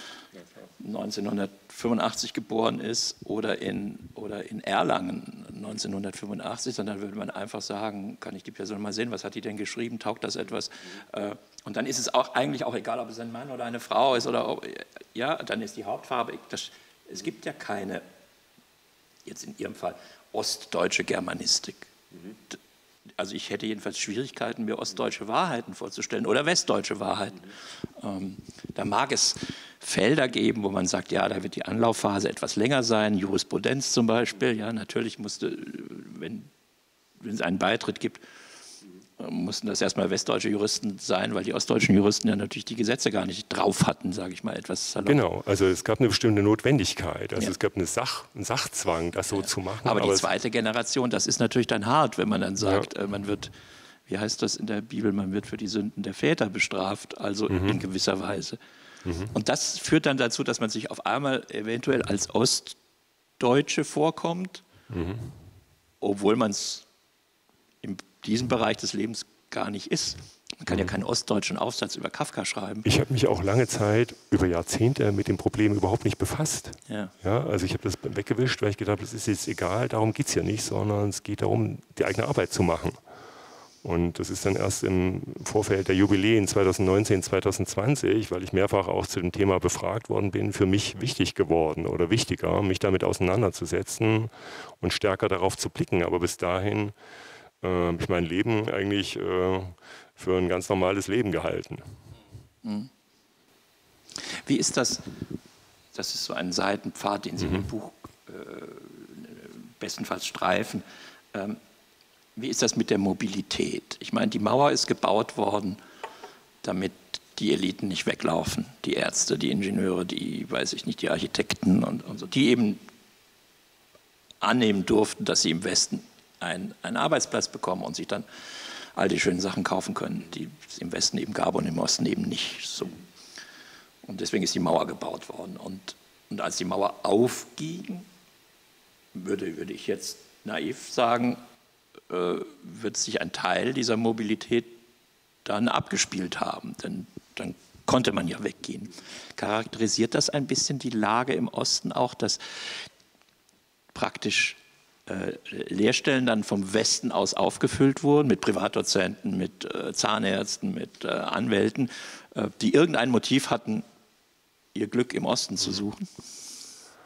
neunzehnhundertfünfundachtzig geboren ist oder in, oder in Erlangen neunzehnhundertfünfundachtzig, sondern würde man einfach sagen, kann ich die Person mal sehen, was hat die denn geschrieben, taugt das etwas? Und dann ist es auch eigentlich auch egal, ob es ein Mann oder eine Frau ist oder ob, ja, dann ist die Hauptfarbe, das, es gibt ja keine, jetzt in Ihrem Fall, ostdeutsche Germanistik. Also ich hätte jedenfalls Schwierigkeiten, mir ostdeutsche Wahrheiten vorzustellen oder westdeutsche Wahrheiten. Ähm, da mag es Felder geben, wo man sagt, ja, da wird die Anlaufphase etwas länger sein, Jurisprudenz zum Beispiel. Ja, natürlich musste, wenn, wenn es einen Beitritt gibt, mussten das erstmal westdeutsche Juristen sein, weil die ostdeutschen Juristen ja natürlich die Gesetze gar nicht drauf hatten, sage ich mal etwas salopp. Genau, also es gab eine bestimmte Notwendigkeit, also ja. es gab eine Sach, einen Sachzwang, das so ja. zu machen. Aber, aber die zweite Generation, das ist natürlich dann hart, wenn man dann sagt, ja. man wird, wie heißt das in der Bibel, man wird für die Sünden der Väter bestraft, also mhm. in gewisser Weise. Mhm. Und das führt dann dazu, dass man sich auf einmal eventuell als Ostdeutsche vorkommt, mhm. obwohl man es in diesem Bereich des Lebens gar nicht ist. Man kann mhm. ja keinen ostdeutschen Aufsatz über Kafka schreiben. Ich habe mich auch lange Zeit, über Jahrzehnte, mit dem Problem überhaupt nicht befasst. Ja. Ja, also ich habe das weggewischt, weil ich gedacht habe, das ist jetzt egal, darum geht es ja nicht, sondern es geht darum, die eigene Arbeit zu machen. Und das ist dann erst im Vorfeld der Jubiläen zweitausendneunzehn, zweitausendzwanzig, weil ich mehrfach auch zu dem Thema befragt worden bin, für mich wichtig geworden oder wichtiger, mich damit auseinanderzusetzen und stärker darauf zu blicken. Aber bis dahin äh, habe ich mein Leben eigentlich äh, für ein ganz normales Leben gehalten. Wie ist das? Das ist so ein Seitenpfad, den Sie mhm. im Buch äh, bestenfalls streifen. Ähm, Wie ist das mit der Mobilität? Ich meine, die Mauer ist gebaut worden, damit die Eliten nicht weglaufen. Die Ärzte, die Ingenieure, die, weiß ich nicht, die Architekten und, und so, die eben annehmen durften, dass sie im Westen ein, einen Arbeitsplatz bekommen und sich dann all die schönen Sachen kaufen können, die es im Westen eben gab und im Osten eben nicht so. Und deswegen ist die Mauer gebaut worden. Und, und als die Mauer aufging, würde, würde ich jetzt naiv sagen, wird sich ein Teil dieser Mobilität dann abgespielt haben, denn dann konnte man ja weggehen. Charakterisiert das ein bisschen die Lage im Osten auch, dass praktisch äh, Lehrstellen dann vom Westen aus aufgefüllt wurden, mit Privatdozenten, mit äh, Zahnärzten, mit äh, Anwälten, äh, die irgendein Motiv hatten, ihr Glück im Osten zu suchen?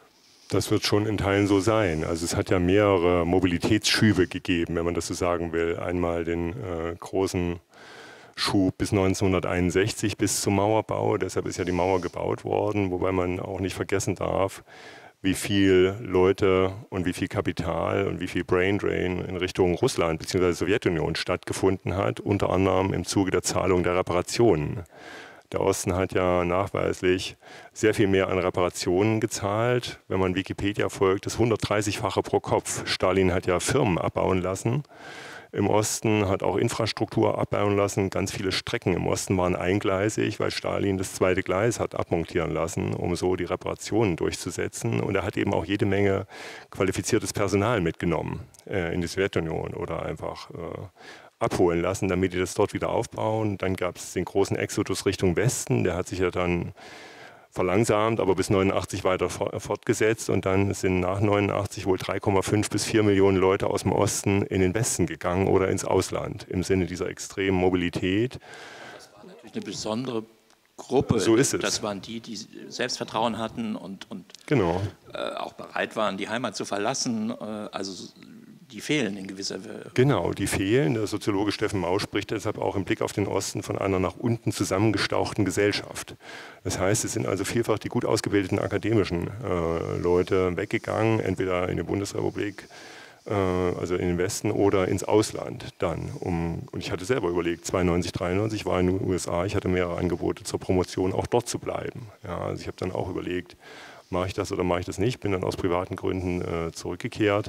Das wird schon in Teilen so sein. Also es hat ja mehrere Mobilitätsschübe gegeben, wenn man das so sagen will. Einmal den äh, großen Schub bis neunzehnhunderteinundsechzig, bis zum Mauerbau. Deshalb ist ja die Mauer gebaut worden, wobei man auch nicht vergessen darf, wie viel Leute und wie viel Kapital und wie viel Braindrain in Richtung Russland bzw. Sowjetunion stattgefunden hat, unter anderem im Zuge der Zahlung der Reparationen. Der Osten hat ja nachweislich sehr viel mehr an Reparationen gezahlt. Wenn man Wikipedia folgt, das hundertdreißigfache pro Kopf. Stalin hat ja Firmen abbauen lassen im Osten, hat auch Infrastruktur abbauen lassen. Ganz viele Strecken im Osten waren eingleisig, weil Stalin das zweite Gleis hat abmontieren lassen, um so die Reparationen durchzusetzen. Und er hat eben auch jede Menge qualifiziertes Personal mitgenommen äh, in die Sowjetunion oder einfach äh, abholen lassen, damit die das dort wieder aufbauen. Dann gab es den großen Exodus Richtung Westen, der hat sich ja dann verlangsamt, aber bis neunundachtzig weiter fortgesetzt und dann sind nach neunundachtzig wohl drei Komma fünf bis vier Millionen Leute aus dem Osten in den Westen gegangen oder ins Ausland im Sinne dieser extremen Mobilität. Das war natürlich eine besondere Gruppe. So ist es. Das waren die, die Selbstvertrauen hatten und, und genau. äh, auch bereit waren, die Heimat zu verlassen. Äh, also die fehlen in gewisser Weise. Genau, die fehlen. Der Soziologe Steffen Mau spricht deshalb auch im Blick auf den Osten von einer nach unten zusammengestauchten Gesellschaft. Das heißt, es sind also vielfach die gut ausgebildeten akademischen äh, Leute weggegangen, entweder in die Bundesrepublik, äh, also in den Westen oder ins Ausland dann. Um, und ich hatte selber überlegt, zweiundneunzig, dreiundneunzig war in den U S A, ich hatte mehrere Angebote zur Promotion, auch dort zu bleiben. Ja, also ich habe dann auch überlegt, mache ich das oder mache ich das nicht, bin dann aus privaten Gründen äh, zurückgekehrt.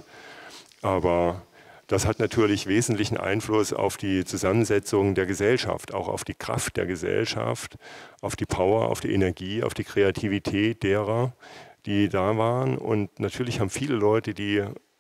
Aber das hat natürlich wesentlichen Einfluss auf die Zusammensetzung der Gesellschaft, auch auf die Kraft der Gesellschaft, auf die Power, auf die Energie, auf die Kreativität derer, die da waren. Und natürlich haben viele Leute, die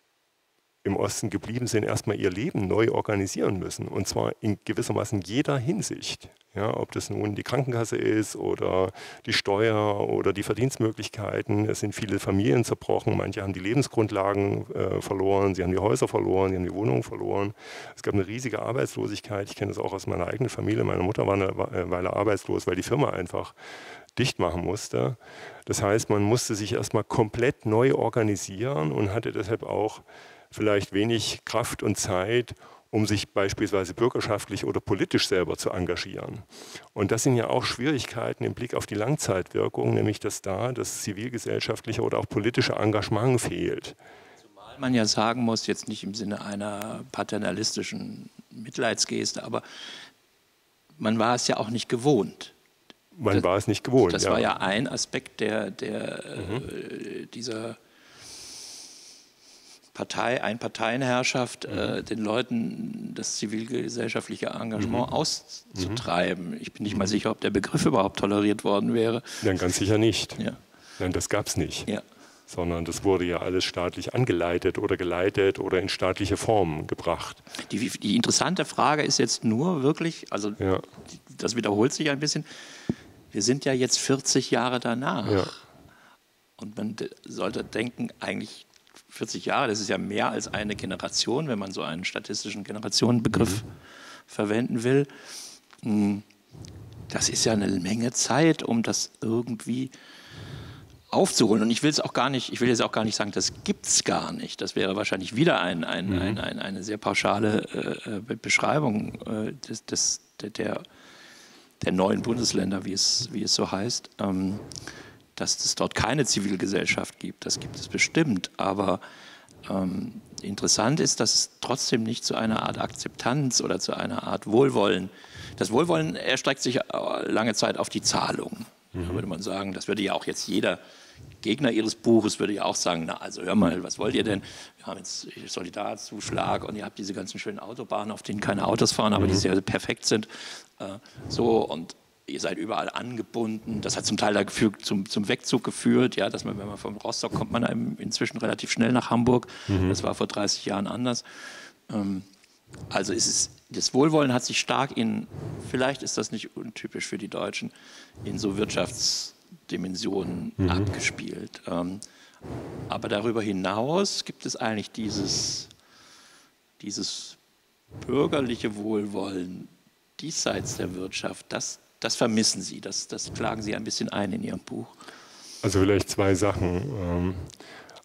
im Osten geblieben sind, erstmal ihr Leben neu organisieren müssen. Und zwar in gewissermaßen jeder Hinsicht. Ja, ob das nun die Krankenkasse ist oder die Steuer oder die Verdienstmöglichkeiten. Es sind viele Familien zerbrochen. Manche haben die Lebensgrundlagen äh, verloren. Sie haben die Häuser verloren. Sie haben die Wohnungen verloren. Es gab eine riesige Arbeitslosigkeit. Ich kenne das auch aus meiner eigenen Familie. Meine Mutter war eine Weile arbeitslos, weil die Firma einfach dicht machen musste. Das heißt, man musste sich erstmal komplett neu organisieren und hatte deshalb auch vielleicht wenig Kraft und Zeit, um sich beispielsweise bürgerschaftlich oder politisch selber zu engagieren. Und das sind ja auch Schwierigkeiten im Blick auf die Langzeitwirkung, nämlich dass da das zivilgesellschaftliche oder auch politische Engagement fehlt. Zumal man ja sagen muss, jetzt nicht im Sinne einer paternalistischen Mitleidsgeste, aber man war es ja auch nicht gewohnt. Man das, war es nicht gewohnt, Das ja. war ja ein Aspekt der, der, mhm. äh, dieser Partei, Einparteienherrschaft, mhm. äh, den Leuten das zivilgesellschaftliche Engagement mhm. auszutreiben. Ich bin nicht mal sicher, ob der Begriff überhaupt toleriert worden wäre. Nein, ganz sicher nicht. Ja. Nein, das gab es nicht. Ja. Sondern das wurde ja alles staatlich angeleitet oder geleitet oder in staatliche Formen gebracht. Die, die interessante Frage ist jetzt nur wirklich, also ja. das wiederholt sich ein bisschen, wir sind ja jetzt vierzig Jahre danach. Ja. Und man sollte denken, eigentlich vierzig Jahre, das ist ja mehr als eine Generation, wenn man so einen statistischen Generationenbegriff mhm. verwenden will. Das ist ja eine Menge Zeit, um das irgendwie aufzuholen. Und ich will es auch gar nicht, ich will jetzt auch gar nicht sagen, das gibt es gar nicht. Das wäre wahrscheinlich wieder ein, ein, mhm. ein, ein, eine sehr pauschale äh, Beschreibung äh, des, des, der, der neuen Bundesländer, wie es, wie es so heißt. Ähm, dass es dort keine Zivilgesellschaft gibt. Das gibt es bestimmt. Aber ähm, interessant ist, dass es trotzdem nicht zu einer Art Akzeptanz oder zu einer Art Wohlwollen. Das Wohlwollen erstreckt sich lange Zeit auf die Zahlung. Mhm. Da würde man sagen, das würde ja auch jetzt jeder Gegner Ihres Buches würde ja auch sagen, na also hör mal, was wollt ihr denn? Wir haben jetzt Solidarzuschlag und ihr habt diese ganzen schönen Autobahnen, auf denen keine Autos fahren, aber mhm. die sehr perfekt sind. Äh, so und ihr seid überall angebunden. Das hat zum Teil dafür, zum, zum Wegzug geführt, ja, dass man, wenn man von Rostock kommt, man inzwischen relativ schnell nach Hamburg. Mhm. Das war vor dreißig Jahren anders. Ähm, also ist es, das Wohlwollen hat sich stark in, vielleicht ist das nicht untypisch für die Deutschen, in so Wirtschaftsdimensionen mhm. abgespielt. Ähm, aber darüber hinaus gibt es eigentlich dieses, dieses bürgerliche Wohlwollen diesseits der Wirtschaft, das Das vermissen Sie, das, das klagen Sie ein bisschen ein in Ihrem Buch. Also vielleicht zwei Sachen.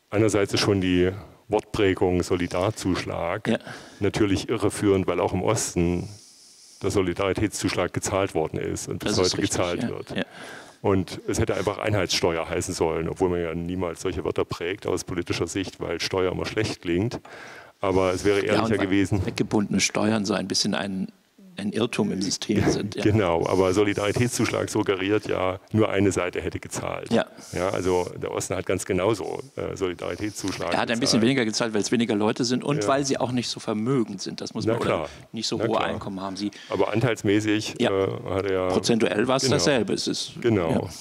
einerseits ist schon die Wortprägung Solidarzuschlag ja. natürlich irreführend, weil auch im Osten der Solidaritätszuschlag gezahlt worden ist und bis heute richtig, gezahlt ja. wird. Ja. Und es hätte einfach Einheitssteuer heißen sollen, obwohl man ja niemals solche Wörter prägt aus politischer Sicht, weil Steuer immer schlecht klingt. Aber es wäre ehrlicher ja, gewesen. Weggebundene Steuern so ein bisschen ein, ein Irrtum im System sind. Ja. Genau, aber Solidaritätszuschlag suggeriert ja, nur eine Seite hätte gezahlt. Ja. Ja, also der Osten hat ganz genauso äh, Solidaritätszuschlag Er hat ein gezahlt. bisschen weniger gezahlt, weil es weniger Leute sind und ja. weil sie auch nicht so vermögend sind. Das muss man oder nicht so Na hohe klar. Einkommen haben. Sie, aber anteilsmäßig ja. äh, hat er... Prozentuell war es genau. dasselbe. Es ist, genau. Ja.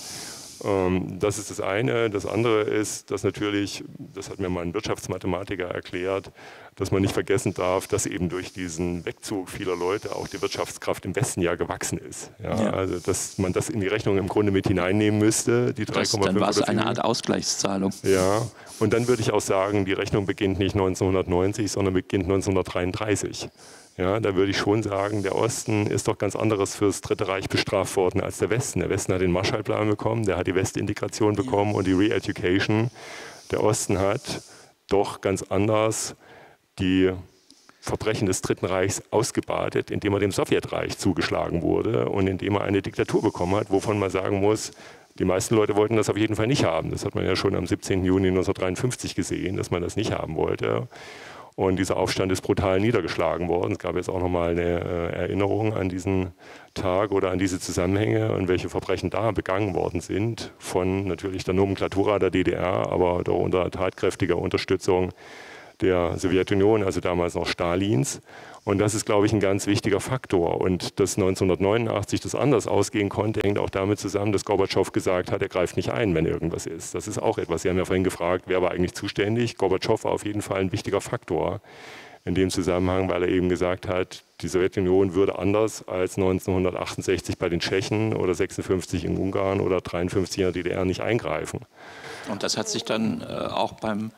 Das ist das eine. Das andere ist, dass natürlich, das hat mir mal ein Wirtschaftsmathematiker erklärt, dass man nicht vergessen darf, dass eben durch diesen Wegzug vieler Leute auch die Wirtschaftskraft im Westen ja gewachsen ist. Ja, ja. Also dass man das in die Rechnung im Grunde mit hineinnehmen müsste, die drei Komma fünf. Dann war es eine Art Ausgleichszahlung. Ja, und dann würde ich auch sagen, die Rechnung beginnt nicht neunzehnhundertneunzig, sondern beginnt neunzehnhundertdreiunddreißig. Ja, da würde ich schon sagen, der Osten ist doch ganz anderes fürs Dritte Reich bestraft worden als der Westen. Der Westen hat den Marshallplan bekommen, der hat die Westintegration bekommen und die Re-Education. Der Osten hat doch ganz anders die Verbrechen des Dritten Reichs ausgebadet, indem er dem Sowjetreich zugeschlagen wurde und indem er eine Diktatur bekommen hat, wovon man sagen muss, die meisten Leute wollten das auf jeden Fall nicht haben. Das hat man ja schon am siebzehnten Juni neunzehnhundertdreiundfünfzig gesehen, dass man das nicht haben wollte. Und dieser Aufstand ist brutal niedergeschlagen worden. Es gab jetzt auch nochmal eine äh, Erinnerung an diesen Tag oder an diese Zusammenhänge und welche Verbrechen da begangen worden sind von natürlich der Nomenklatura der D D R, aber doch unter tatkräftiger Unterstützung der Sowjetunion, also damals noch Stalins. Und das ist, glaube ich, ein ganz wichtiger Faktor. Und dass neunzehnhundertneunundachtzig das anders ausgehen konnte, hängt auch damit zusammen, dass Gorbatschow gesagt hat, er greift nicht ein, wenn irgendwas ist. Das ist auch etwas. Sie haben ja vorhin gefragt, wer war eigentlich zuständig? Gorbatschow war auf jeden Fall ein wichtiger Faktor in dem Zusammenhang, weil er eben gesagt hat, die Sowjetunion würde anders als neunzehnhundertachtundsechzig bei den Tschechen oder sechsundfünfzig in Ungarn oder dreiundfünfzig in der D D R nicht eingreifen. Und das hat sich dann äh, auch beim,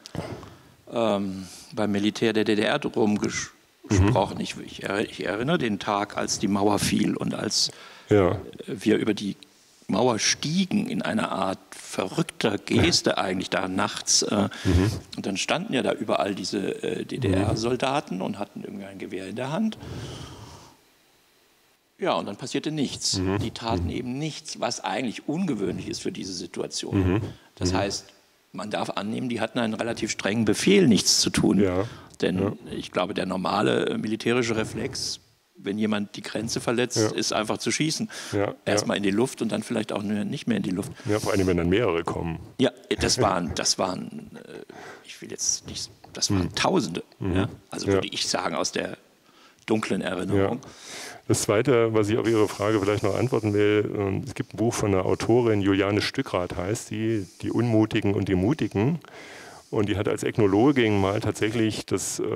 ähm, beim Militär der D D R drum gesprochen. Mhm. Ich, ich, ich erinnere den Tag, als die Mauer fiel und als ja. wir über die Mauer stiegen in einer Art verrückter Geste eigentlich da nachts. Äh, mhm. Und dann standen ja da überall diese äh, D D R-Soldaten und hatten irgendwie ein Gewehr in der Hand. Ja, und dann passierte nichts. Mhm. Die taten mhm. eben nichts, was eigentlich ungewöhnlich ist für diese Situation. Mhm. Das mhm. heißt, man darf annehmen, die hatten einen relativ strengen Befehl, nichts zu tun. Ja. Denn ja. ich glaube, der normale militärische Reflex, wenn jemand die Grenze verletzt, ja. ist einfach zu schießen. Ja. Erstmal ja. in die Luft und dann vielleicht auch nicht mehr in die Luft. Ja, vor allem, wenn dann mehrere kommen. Ja, das waren, das waren ich will jetzt nicht, das waren mhm. Tausende. Mhm. Ja? Also würde ja. ich sagen, aus der dunklen Erinnerung. Ja. Das Zweite, was ich auf Ihre Frage vielleicht noch antworten will, es gibt ein Buch von einer Autorin, Juliane Stückrath heißt die, Die Unmutigen und die Mutigen. Und die hat als Ethnologin mal tatsächlich das äh,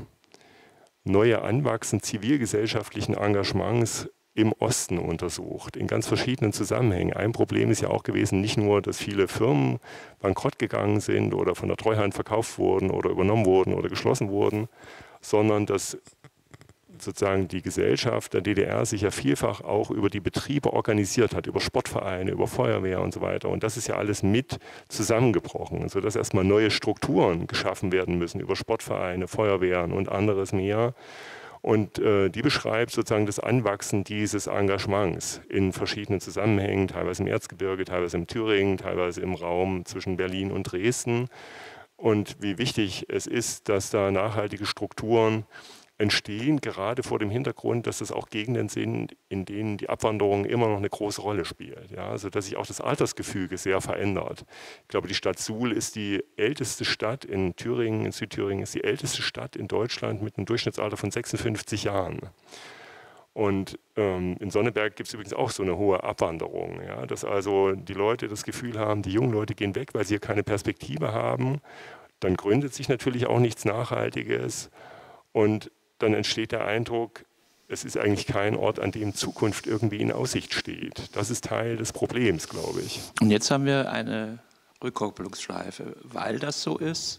neue Anwachsen zivilgesellschaftlichen Engagements im Osten untersucht, in ganz verschiedenen Zusammenhängen. Ein Problem ist ja auch gewesen, nicht nur, dass viele Firmen bankrott gegangen sind oder von der Treuhand verkauft wurden oder übernommen wurden oder geschlossen wurden, sondern dass sozusagen die Gesellschaft der D D R sich ja vielfach auch über die Betriebe organisiert hat, über Sportvereine, über Feuerwehr und so weiter. Und das ist ja alles mit zusammengebrochen, sodass erstmal neue Strukturen geschaffen werden müssen über Sportvereine, Feuerwehren und anderes mehr. Und äh, die beschreibt sozusagen das Anwachsen dieses Engagements in verschiedenen Zusammenhängen, teilweise im Erzgebirge, teilweise im Thüringen, teilweise im Raum zwischen Berlin und Dresden. Und wie wichtig es ist, dass da nachhaltige Strukturen entstehen, gerade vor dem Hintergrund, dass es auch Gegenden sind, in denen die Abwanderung immer noch eine große Rolle spielt. Ja, also dass sich auch das Altersgefüge sehr verändert. Ich glaube, die Stadt Suhl ist die älteste Stadt in Thüringen, in Südthüringen ist die älteste Stadt in Deutschland mit einem Durchschnittsalter von sechsundfünfzig Jahren. Und ähm, in Sonneberg gibt es übrigens auch so eine hohe Abwanderung, ja, dass also die Leute das Gefühl haben, die jungen Leute gehen weg, weil sie hier keine Perspektive haben. Dann gründet sich natürlich auch nichts Nachhaltiges und dann entsteht der Eindruck, es ist eigentlich kein Ort, an dem Zukunft irgendwie in Aussicht steht. Das ist Teil des Problems, glaube ich. Und jetzt haben wir eine Rückkopplungsschleife. Weil das so ist,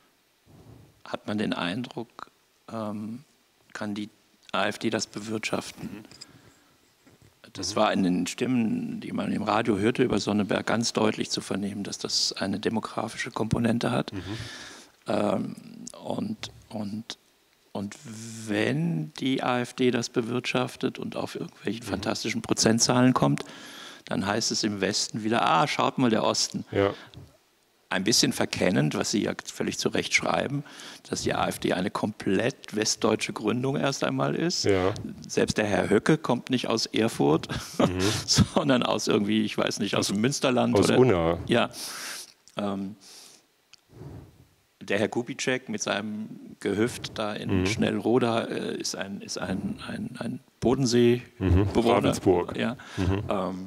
hat man den Eindruck, ähm, kann die AfD das bewirtschaften, Das war in den Stimmen, die man im Radio hörte, über Sonneberg ganz deutlich zu vernehmen, dass das eine demografische Komponente hat. Mhm. Ähm, und, und, und wenn die AfD das bewirtschaftet und auf irgendwelchen mhm. fantastischen Prozentzahlen kommt, dann heißt es im Westen wieder, ah, schaut mal, der Osten. Ja. Ein bisschen verkennend, was Sie ja völlig zu Recht schreiben, dass die AfD eine komplett westdeutsche Gründung erst einmal ist. Ja. Selbst der Herr Höcke kommt nicht aus Erfurt, mhm. sondern aus irgendwie, ich weiß nicht, aus dem Münsterland. Aus oder, Unna. Ja. Ähm, der Herr Kubitschek mit seinem Gehöft da in mhm. Schnellroda äh, ist ein, ist ein, ein, ein Bodensee-Bewohner. Mhm. Ravensburg. Ja. Mhm. Ähm,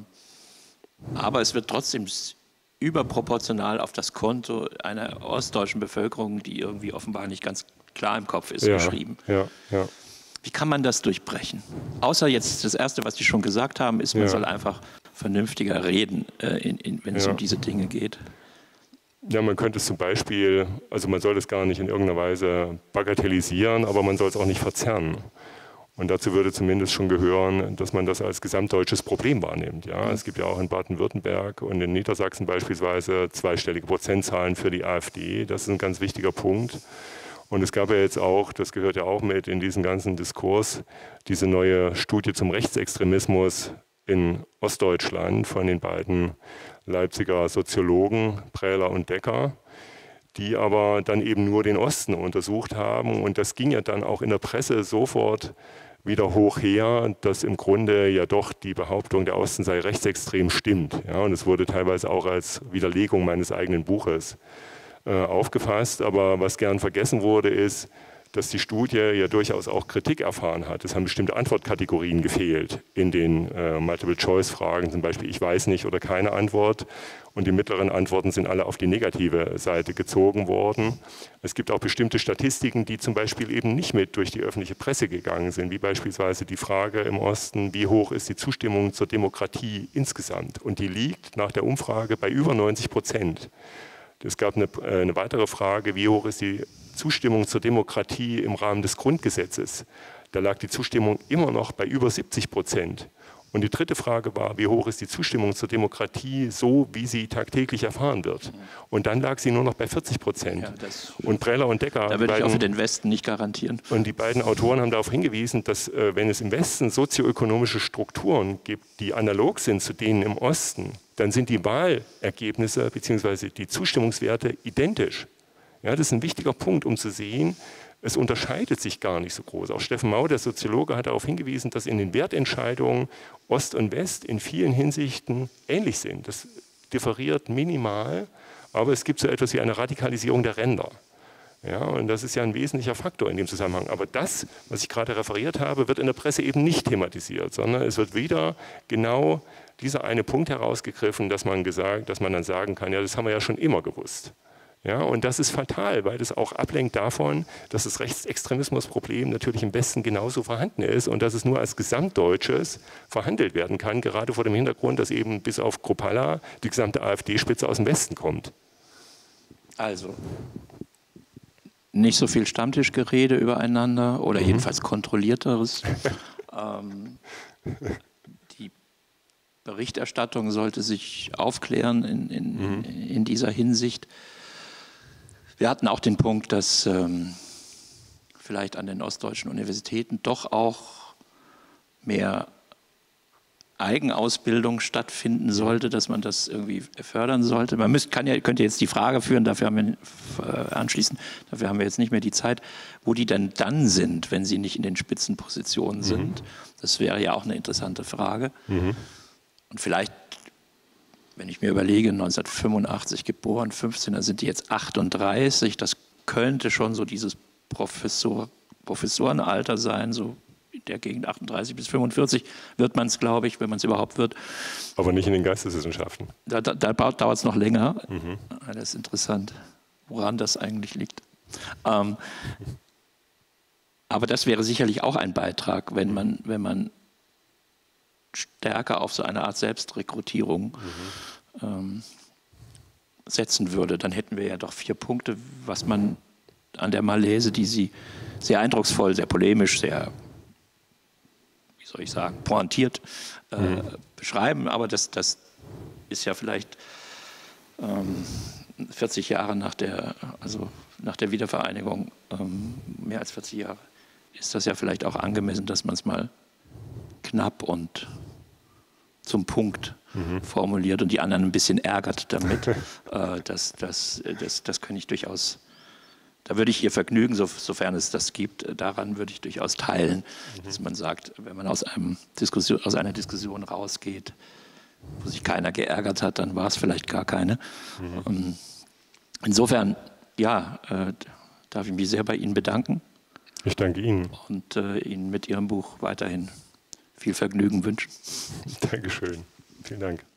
aber es wird trotzdem überproportional auf das Konto einer ostdeutschen Bevölkerung, die irgendwie offenbar nicht ganz klar im Kopf ist, ja, geschrieben. Ja, ja. Wie kann man das durchbrechen? Außer jetzt das Erste, was Sie schon gesagt haben, ist, man ja. soll einfach vernünftiger reden, äh, in, in, wenn es ja. um diese Dinge geht. Ja, man könnte es zum Beispiel, also man soll es gar nicht in irgendeiner Weise bagatellisieren, aber man soll es auch nicht verzerren. Und dazu würde zumindest schon gehören, dass man das als gesamtdeutsches Problem wahrnimmt. Ja, es gibt ja auch in Baden-Württemberg und in Niedersachsen beispielsweise zweistellige Prozentzahlen für die AfD. Das ist ein ganz wichtiger Punkt. Und es gab ja jetzt auch, das gehört ja auch mit in diesen ganzen Diskurs, diese neue Studie zum Rechtsextremismus in Ostdeutschland von den beiden Leipziger Soziologen Prähler und Decker, die aber dann eben nur den Osten untersucht haben. Und das ging ja dann auch in der Presse sofort wieder hoch her, dass im Grunde ja doch die Behauptung, der Osten sei rechtsextrem, stimmt. Ja, und es wurde teilweise auch als Widerlegung meines eigenen Buches äh, aufgefasst. Aber was gern vergessen wurde, ist, dass die Studie ja durchaus auch Kritik erfahren hat. Es haben bestimmte Antwortkategorien gefehlt in den äh, Multiple-Choice-Fragen, zum Beispiel ich weiß nicht oder keine Antwort. Und die mittleren Antworten sind alle auf die negative Seite gezogen worden. Es gibt auch bestimmte Statistiken, die zum Beispiel eben nicht mit durch die öffentliche Presse gegangen sind, wie beispielsweise die Frage im Osten, wie hoch ist die Zustimmung zur Demokratie insgesamt? Und die liegt nach der Umfrage bei über neunzig Prozent. Es gab eine, äh, eine weitere Frage, wie hoch ist die Zustimmung zur Demokratie im Rahmen des Grundgesetzes? Da lag die Zustimmung immer noch bei über siebzig Prozent. Und die dritte Frage war, wie hoch ist die Zustimmung zur Demokratie, so wie sie tagtäglich erfahren wird? Und dann lag sie nur noch bei vierzig Prozent. Ja, und Prähler und Decker... Da würde ich auch für den Westen nicht garantieren. Und die beiden Autoren haben darauf hingewiesen, dass äh, wenn es im Westen sozioökonomische Strukturen gibt, die analog sind zu denen im Osten, dann sind die Wahlergebnisse bzw. die Zustimmungswerte identisch. Ja, das ist ein wichtiger Punkt, um zu sehen, es unterscheidet sich gar nicht so groß. Auch Steffen Mau, der Soziologe, hat darauf hingewiesen, dass in den Wertentscheidungen Ost und West in vielen Hinsichten ähnlich sind. Das differiert minimal, aber es gibt so etwas wie eine Radikalisierung der Ränder. Ja, und das ist ja ein wesentlicher Faktor in dem Zusammenhang. Aber das, was ich gerade referiert habe, wird in der Presse eben nicht thematisiert, sondern es wird wieder genau dieser eine Punkt herausgegriffen, dass man gesagt, dass man dann sagen kann, ja, das haben wir ja schon immer gewusst. Ja, und das ist fatal, weil das auch ablenkt davon, dass das Rechtsextremismusproblem natürlich im Westen genauso vorhanden ist und dass es nur als gesamtdeutsches verhandelt werden kann, gerade vor dem Hintergrund, dass eben bis auf Kruppalla die gesamte AfD-Spitze aus dem Westen kommt. Also, nicht so viel Stammtischgerede übereinander oder mhm. jedenfalls kontrollierteres. ähm, die Berichterstattung sollte sich aufklären in, in, mhm. in dieser Hinsicht. Wir hatten auch den Punkt, dass ähm, vielleicht an den ostdeutschen Universitäten doch auch mehr Eigenausbildung stattfinden sollte, dass man das irgendwie fördern sollte. Man müsst, kann ja, könnte jetzt die Frage führen, dafür haben wir äh, anschließend, dafür haben wir jetzt nicht mehr die Zeit, wo die denn dann sind, wenn sie nicht in den Spitzenpositionen sind. Mhm. Das wäre ja auch eine interessante Frage. Mhm. Und vielleicht, wenn ich mir überlege, neunzehnhundertfünfundachtzig geboren, fünfzehn, dann sind die jetzt achtunddreißig. Das könnte schon so dieses Professor, Professorenalter sein, so in der Gegend achtunddreißig bis fünfundvierzig wird man es, glaube ich, wenn man es überhaupt wird. Aber nicht in den Geisteswissenschaften. Da, da, da dauert es noch länger. Mhm. Das ist interessant, woran das eigentlich liegt. Ähm, aber das wäre sicherlich auch ein Beitrag, wenn man, wenn man stärker auf so eine Art Selbstrekrutierung mhm. ähm, setzen würde. Dann hätten wir ja doch vier Punkte, was man an der Malaise, die sie sehr eindrucksvoll, sehr polemisch, sehr, wie soll ich sagen, pointiert äh, Mhm. beschreiben. Aber das, das ist ja vielleicht ähm, vierzig Jahre nach der, also nach der Wiedervereinigung, ähm, mehr als vierzig Jahre, ist das ja vielleicht auch angemessen, dass man es mal knapp und zum Punkt mhm. formuliert und die anderen ein bisschen ärgert damit. äh, das, das, das, das kann ich durchaus, da würde ich Ihr Vergnügen, so, sofern es das gibt, daran würde ich durchaus teilen, mhm. dass man sagt, wenn man aus, einem Diskussion, aus einer Diskussion rausgeht, wo sich keiner geärgert hat, dann war es vielleicht gar keine. Mhm. Insofern, ja, äh, darf ich mich sehr bei Ihnen bedanken. Ich danke Ihnen. Und äh, Ihnen mit Ihrem Buch weiterhin viel Vergnügen wünschen. Dankeschön. Vielen Dank.